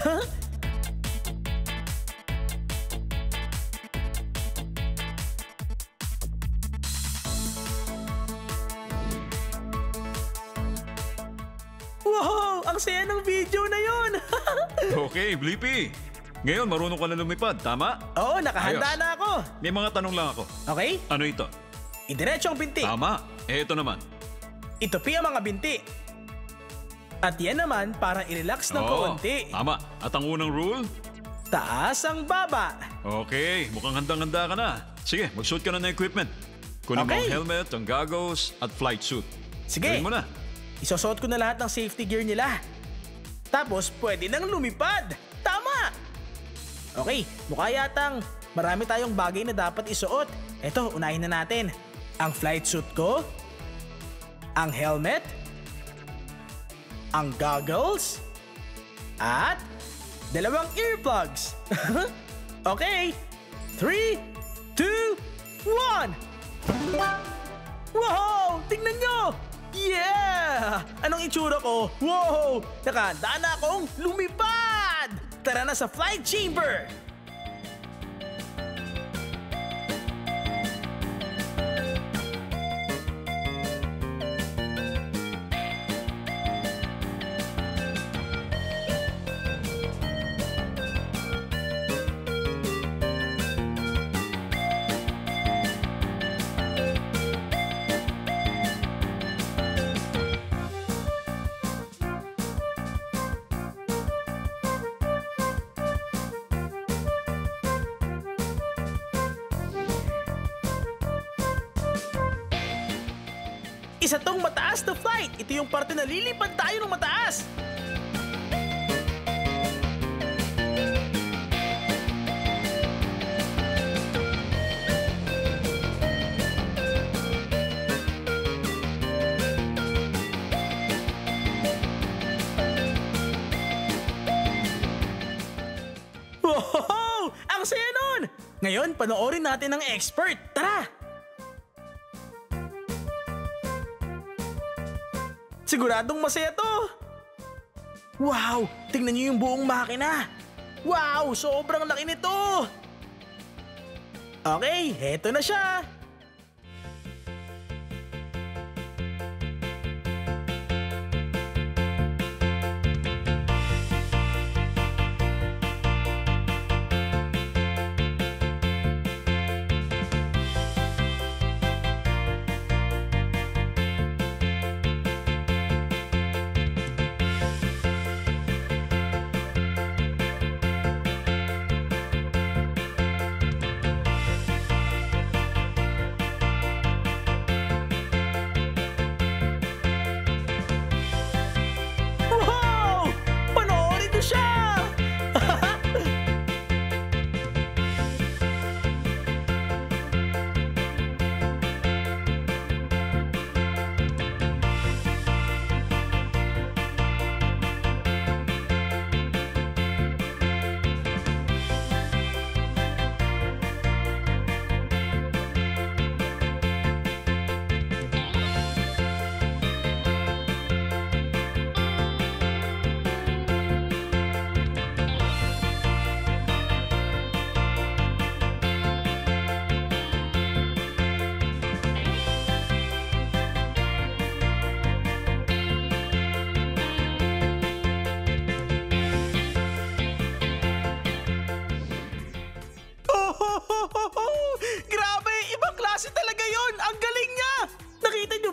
Wow, ang saya ng video na yun. Okay, Blippi. Ngayon, marunong ka na lumipad, tama? Oo, nakahanda Ayos. na ako. May mga tanong lang ako. Okay, Ano ito? idiretso ang binti. Tama. Eh, ito naman. Itupi ang mga binti. At yan naman para i-relax ng Oo, kaunti. tama. At ang unang rule? Taas ang baba. Okay, mukhang handang-handa ka na. Sige, mag-suit ka na ng equipment. Kunin mo Okay. ang helmet, ang goggles, at flight suit. Sige. Gawin mo na. Isusuot ko na lahat ng safety gear nila. Tapos pwede nang lumipad. Tama! Okay, mukha yatang marami tayong bagay na dapat isuot. Eto, unahin na natin. Ang flight suit ko, ang helmet, ang goggles, at dalawang earplugs. Okay, three, two, one! Wow! Tingnan nyo! Yeah! Anong itsura ko? Wow! Nakahanda na akong lumipad! Tara na sa flight chamber! Isa tong mataas na flight. Ito yung parte na lilipad tayo ng mataas. Wow! Ang saya nun! Ngayon, panoorin natin ang expert. Tara! Siguradong masaya to. Wow! Tingnan niyo yung buong makina. Wow! Sobrang laki nito. Okay, heto na siya.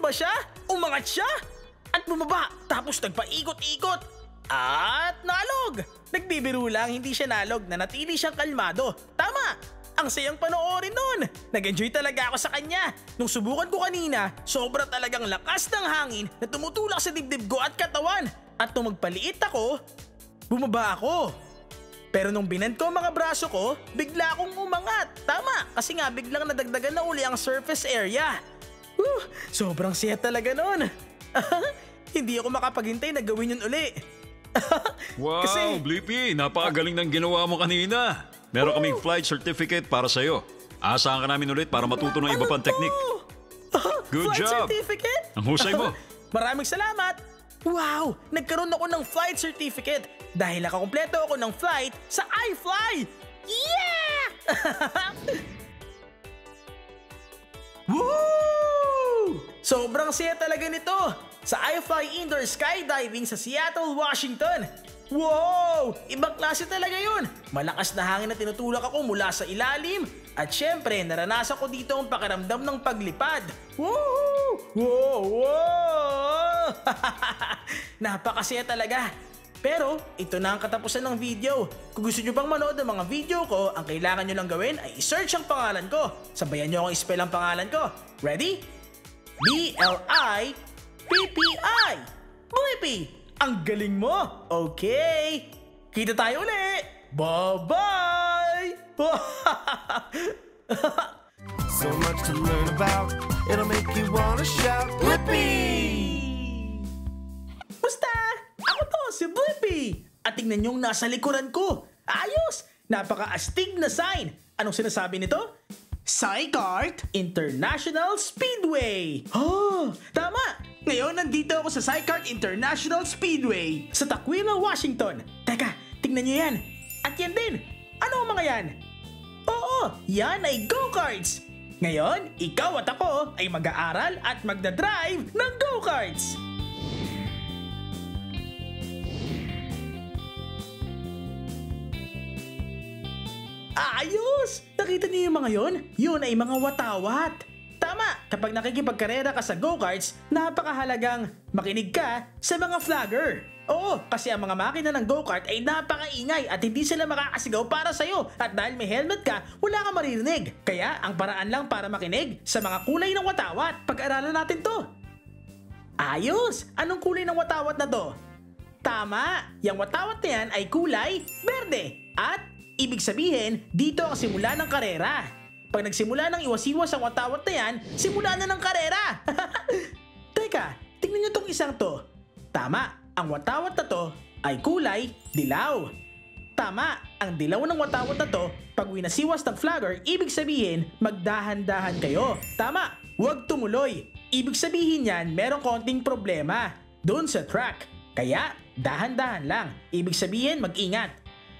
Tumumba siya, umangat siya, at bumaba, tapos nagpaikot-ikot. At nalog! Nagbibiro lang, hindi siya nalog, nanatili siyang kalmado. Tama! Ang sayang panoorin nun! Nag-enjoy talaga ako sa kanya. Nung subukan ko kanina, sobra talagang lakas ng hangin na tumutulak sa dibdib ko at katawan. At nung magpaliit ako, bumaba ako. Pero nung binend ko ang mga braso ko, bigla akong umangat. Tama, kasi nga biglang nadagdagan na uli ang surface area. Uh, sobrang saya talaga nun. Hindi ako makapaghintay na gawin yun uli. Wow, Kasi- Blippi, napakagaling ng ginawa mo kanina. Meron kaming flight certificate para sa'yo. Asahan ka namin ulit para matuto ng iba pang teknik. Good Flight job. certificate? Ang husay mo. Maraming salamat. Wow, nagkaroon ako ng flight certificate dahil nakakumpleto ako ng flight sa iFly. Yeah! Woo! Sobrang saya talaga nito. Sa iFly Indoor Skydiving sa Seattle, Washington. Wow! Ibang klase talaga yun. Malakas na hangin na tinutulak ako mula sa ilalim. At syempre, naranasan ko dito ang pakiramdam ng paglipad. Woo! Wow! Wow! Napakasaya talaga. Pero, ito na ang katapusan ng video. Kung gusto nyo pang manood ng mga video ko, ang kailangan nyo lang gawin ay i-search ang pangalan ko. Sabayan nyo akong i-spell ang pangalan ko. Ready? B L I P P I. Blippi! Ang galing mo! Okay! Kita tayo uli! Bye-bye! So much to learn about, it'll make you wanna shout, Blippi! Basta! Ako to, si Blippi! At tingnan yung nasa likuran ko. Ayos! Napaka-astig na sign. Anong sinasabi nito? Sykart International Speedway! Oh, tama! Ngayon nandito ako sa Sykart International Speedway sa Tukwila, Washington. Teka, tingnan nyo yan. At yan din. Ano ang mga yan? Oo, yan ay go-karts. Ngayon, ikaw at ako ay mag-aaral at magdadrive ng go-karts. Ayos! Nakita niyo yung mga yon? Yun ay mga watawat. Tama, kapag nakikipagkarera ka sa go-karts, napakahalagang makinig ka sa mga flagger. Oo, kasi ang mga makina ng go-kart ay napakaingay at hindi sila makakasigaw para sa'yo. At dahil may helmet ka, wala kang maririnig. Kaya ang paraan lang para makinig sa mga kulay ng watawat. Pag-aralan natin to. Ayos! Anong kulay ng watawat na to? Tama! Yung watawat na yan ay kulay berde. At ibig sabihin, dito ang simula ng karera. Pag nagsimula ng iwas-iwas ang watawat na yan, simula na ng karera. Teka, tingnan nyo tong isang to. Tama, ang watawat na to ay kulay dilaw. Tama, ang dilaw ng watawat na to, pag winasiwas ng flagger, ibig sabihin, magdahan-dahan kayo. Tama, huwag tumuloy. Ibig sabihin yan, merong konting problema doon sa track. Kaya, dahan-dahan lang. Ibig sabihin, mag-ingat.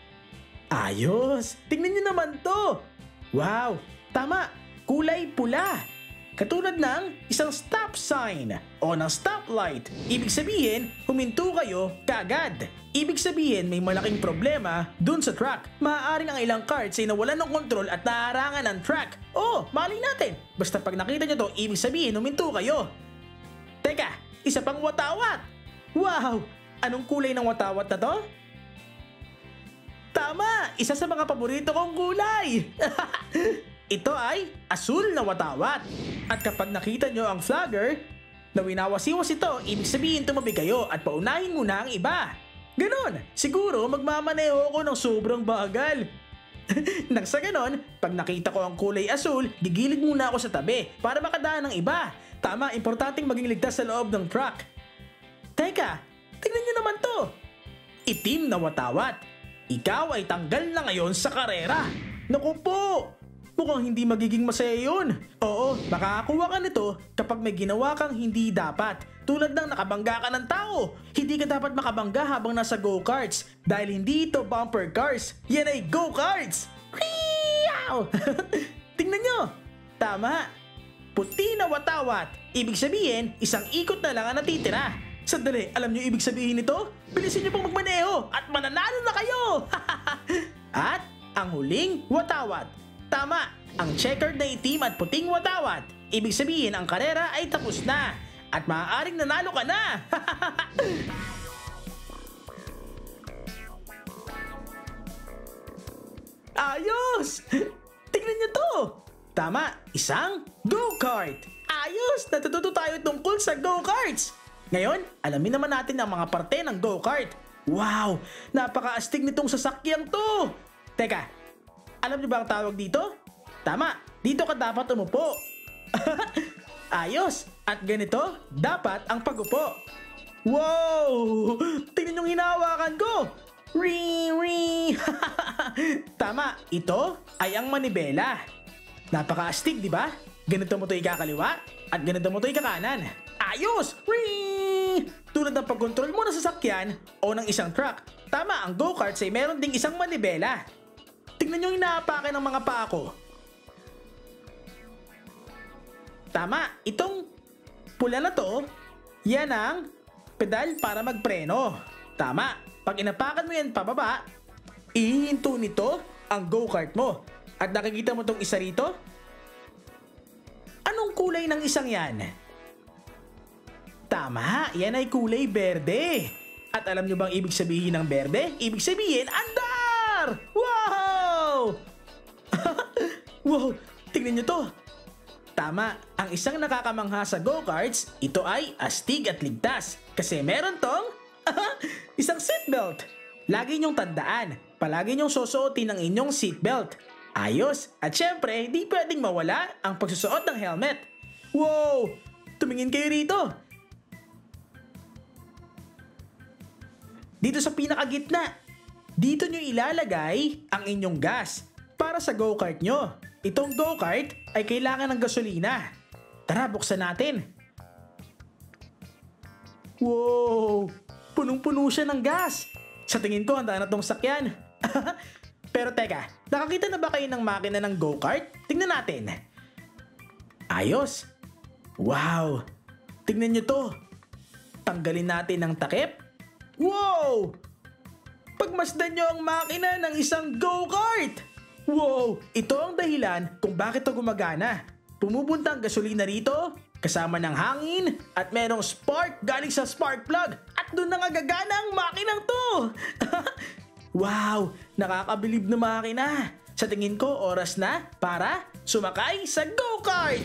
Ayos! Tingnan nyo naman to! Wow! Tama! Kulay pula! Katulad ng isang stop sign o ng stoplight. Ibig sabihin, huminto kayo kaagad. Ibig sabihin, may malaking problema dun sa track. Maaaring ang ilang karts ay nawalan ng kontrol at naharangan ng track. Oh, mali natin! Basta pag nakita nyo to, ibig sabihin, huminto kayo. Teka, isa pang watawat! Wow! Anong kulay ng watawat na to? Tama! Isa sa mga paborito kong kulay! Ito ay asul na watawat. At kapag nakita nyo ang flagger na winawasiwas ito, ibig sabihin tumabi kayo at paunahin muna ang iba. Ganon! Siguro magmamaneho ako ng sobrang bagal. Nang sa ganon, pag nakita ko ang kulay asul, gigilid muna ako sa tabi para makadaan ng iba. Tama, importanteng maging ligtas sa loob ng truck. Teka, tignan nyo naman to. Itim na watawat. Ikaw ay tanggal na ngayon sa karera. Naku po! Mukhang hindi magiging masaya yun. Oo, makakakuha ka nito kapag may ginawa kang hindi dapat. Tulad ng nakabangga ka ng tao. Hindi ka dapat makabangga habang nasa go-karts. Dahil hindi ito bumper cars. Yan ay go-karts! Tingnan nyo! Tama! Puti na watawat. Ibig sabihin, isang ikot na lang ang natitira. Sandali, alam nyo ibig sabihin nito? Bilisin nyo pang magmaneho at mananalo na kayo! At ang huling watawat. Tama, ang checkered na itim at puting watawat. Ibig sabihin ang karera ay tapos na. at maaaring nanalo ka na. Ayos! Tingnan niyo to! Tama, isang go-kart! Ayos! Natututo tayo tungkol sa go-karts! Ngayon, alamin naman natin ang mga parte ng go-kart. Wow! Napaka-astig nitong sasakyang to! Teka, alam niyo ba ang tawag dito? Tama, dito ka dapat umupo. Ayos! At ganito, dapat ang pag-upo. Wow! Tingnan yung hinahawakan ko! Ring, ring. Tama, ito ay ang manibela. Napaka-astig, di ba? Ganito mo ito ikakaliwa at ganito mo ito ikakanan. Ayos! Ring! Tulad ng pag-control mo ng sasakyan o ng isang truck. Tama, ang go-karts ay meron ding isang manibela. Tingnan yung inaapakan ng mga paa ko. Tama, itong pula na to, yan ang pedal para magpreno. Tama. Pag inapakan mo yan pababa, ihihinto nito ang go-kart mo. At nakikita mo tong isa rito? Anong kulay ng isang yan? Tama, yan ay kulay berde. At alam nyo bang ibig sabihin ng berde? Ibig sabihin, andar! Wow! Wow, tingnan nyo to. Tama, ang isang nakakamangha sa go-karts, ito ay astig at ligtas. Kasi meron tong isang seatbelt. Lagi niyong tandaan, palagi niyong susuotin ang inyong seatbelt. Ayos, at syempre, di pwedeng mawala ang pagsusuot ng helmet. Wow! Tumingin kayo rito. Dito sa pinakagitna, dito niyo ilalagay ang inyong gas para sa go-kart nyo. Itong go-kart ay kailangan ng gasolina. Tara, buksan natin. Wow! Punong-puno siya ng gas. Sa tingin ko, handa na tong sakyan. Pero teka, nakakita na ba kayo ng makina ng go-kart? Tingnan natin. Ayos. Wow. Tingnan nyo to. Tanggalin natin ang takip. Wow! Pagmasdan nyo ang makina ng isang go-kart. Wow! Ito ang dahilan kung bakit ito gumagana. Pumupunta ang gasolina rito, kasama ng hangin, at merong spark galing sa spark plug. At doon na nga gagana ang makinang to. Wow! Nakakabilib na makina. Sa tingin ko, oras na para sumakay sa go-kart.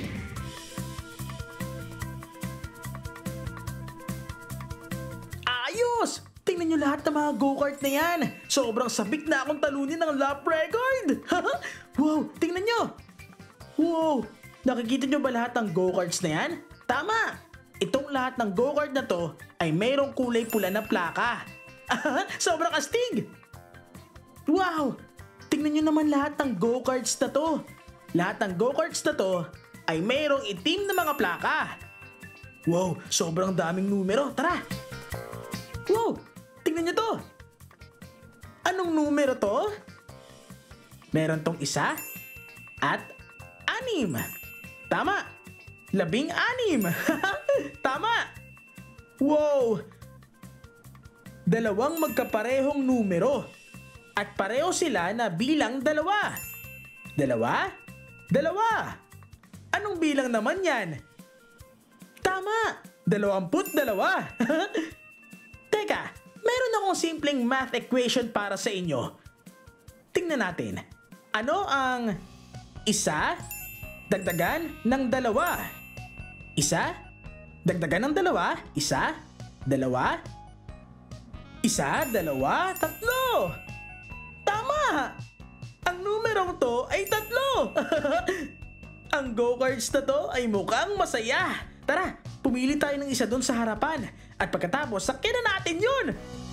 Ayos! Tingnan nyo lahat ng mga go-kart na yan. Sobrang sabik na akong talunin ng lap record. Wow! Tingnan nyo. Wow! Nakikita nyo ba lahat ng go-karts na yan? Tama! Itong lahat ng go-kart na to ay mayroong kulay pula na plaka. Sobrang astig! Wow! Tingnan nyo naman lahat ng go-karts na to. Lahat ng go-karts na to ay mayroong itim na mga plaka. Wow! Sobrang daming numero. Tara! Wow! Tingnan nyo to! Anong numero to? Meron tong isa at anim. Tama! Labing anim! Tama! Wow! Dalawang magkaparehong numero. At pareho sila na bilang dalawa. Dalawa? Dalawa! Anong bilang naman yan? Tama! Dalawamput dalawa! Teka, meron akong simpleng math equation para sa inyo. Tingnan natin. Ano ang isa dagdagan ng dalawa? Isa? Dagdagan ng dalawa? Isa? Dalawa? Isa, dalawa, tatlo! Tama! Ang numerong to ay tatlo! Ang go-karts na to ay mukhang masaya. Tara, pumili tayo ng isa doon sa harapan. At pagkatapos, sakyan na natin yun!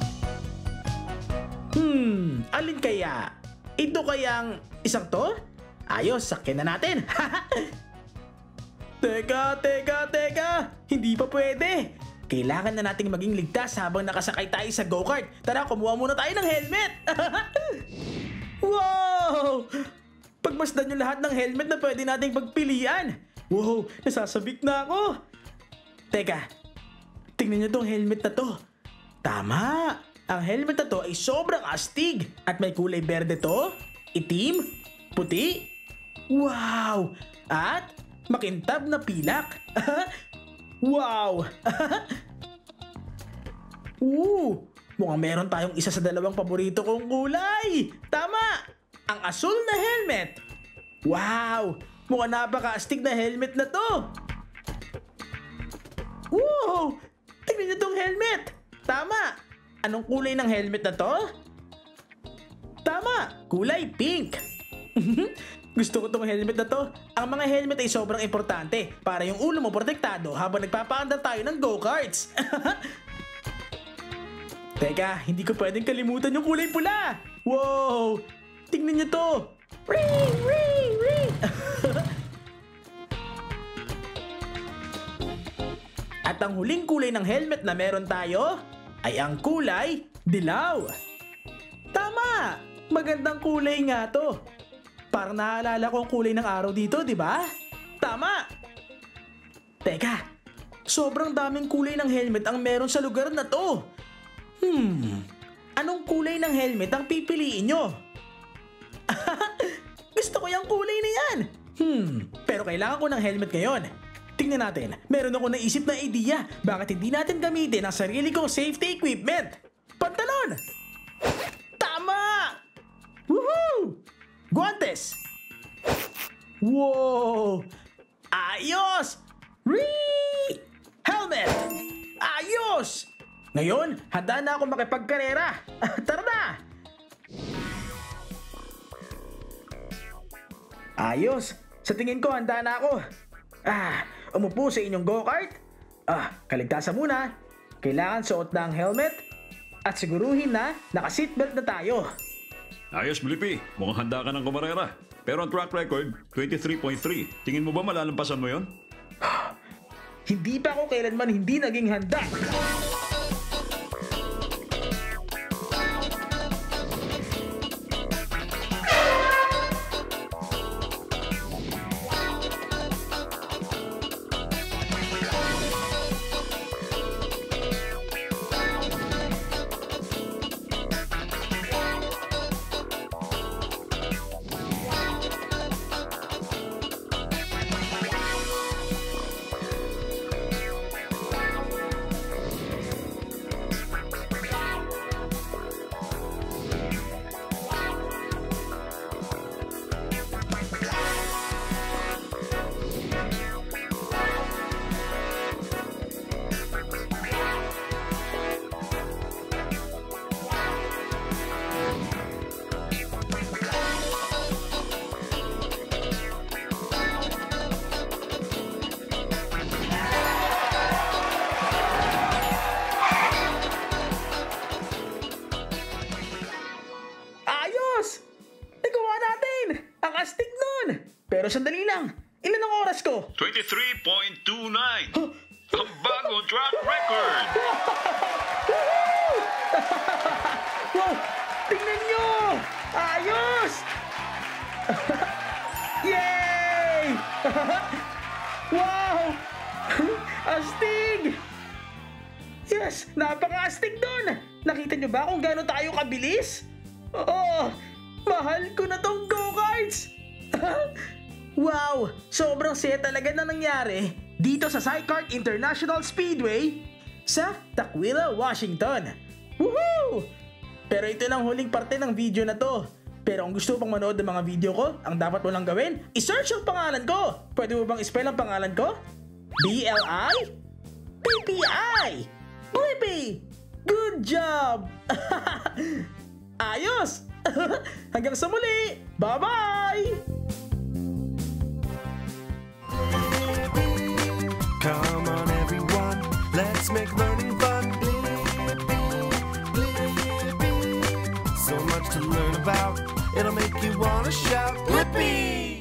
Hmm, alin kaya? Ito kayang isang to? Ayos, sakyan na natin! Teka, teka, teka! Hindi pa pwede! Kailangan na nating maging ligtas habang nakasakay tayo sa go-kart. Tara, kumuha muna tayo ng helmet! Wow! Pagmasdan nyo lahat ng helmet na pwede nating pagpilian. Wow, nasasabik na ako. Teka, tingnan nyo tong helmet na to. Tama, ang helmet na to ay sobrang astig. At may kulay berde to, itim, puti. Wow! At makintab na pilak. Wow! Ooh! Mukhang meron tayong isa sa dalawang paborito kong kulay! Tama! Ang asul na helmet! Wow! Mukhang napaka-astig na helmet na to! Wow! Tingnan niyo tong helmet! Tama! Anong kulay ng helmet na to? Tama! Kulay pink! Gusto ko tong helmet na to. Ang mga helmet ay sobrang importante para yung ulo mo protektado habang nagpapaandar tayo ng go-karts. Teka, hindi ko pwedeng kalimutan yung kulay pula. Wow! Tingnan niyo to. Ring, ring, ring. At ang huling kulay ng helmet na meron tayo ay ang kulay dilaw. Tama! Magandang kulay nga to. Parang naalala ko ang kulay ng araw dito, di ba? Tama! Teka, sobrang daming kulay ng helmet ang meron sa lugar na to. Hmm, anong kulay ng helmet ang pipiliin nyo? Gusto ko yung kulay na yan. Hmm, pero kailangan ko ng helmet ngayon. Tingnan natin, meron ako naisip na idea. Bakit hindi natin gamitin ang sarili kong safety equipment? Pantalon! Tama! Woohoo! Guantes! Wow! Ayos! Whee! Helmet! Ayos! Ngayon, handa na ako makipagkarera. Tara na! Ayos! Sa tingin ko, handa na ako. Ah, umupo sa inyong go-kart. Ah, kaligtasan muna. Kailangan suot na ang helmet. At siguruhin na naka-seatbelt na tayo. Ayos, Blippi. Mukhang handa ka ng kumarera. Pero ang track record, twenty-three point three. Tingin mo ba malalampasan mo yon? Hindi pa ako kailanman hindi naging handa. Pero sandali lang, ilan ang oras ko? twenty-three point two nine. Ang bagong track record! Wow! Tingnan nyo! Ayos! Yay! Wow! Astig! Yes! Napaka-astig doon! Nakita nyo ba kung gaano tayo kabilis? Oo! Mahal ko na tong go-karts! Wow! Sobrang saya talaga na nangyari dito sa Cycart International Speedway sa Tukwila, Washington. Woohoo! Pero ito lang huling parte ng video na to. Pero kung gusto pang manood ng mga video ko, ang dapat mo lang gawin, i-search ang pangalan ko. Pwede mo bang i-spell ang pangalan ko? B L I P P I Blippi! Good job! Ayos! Hanggang sa muli! Bye-bye! Come on everyone, let's make learning fun. So much to learn about, it'll make you wanna shout, Blippi!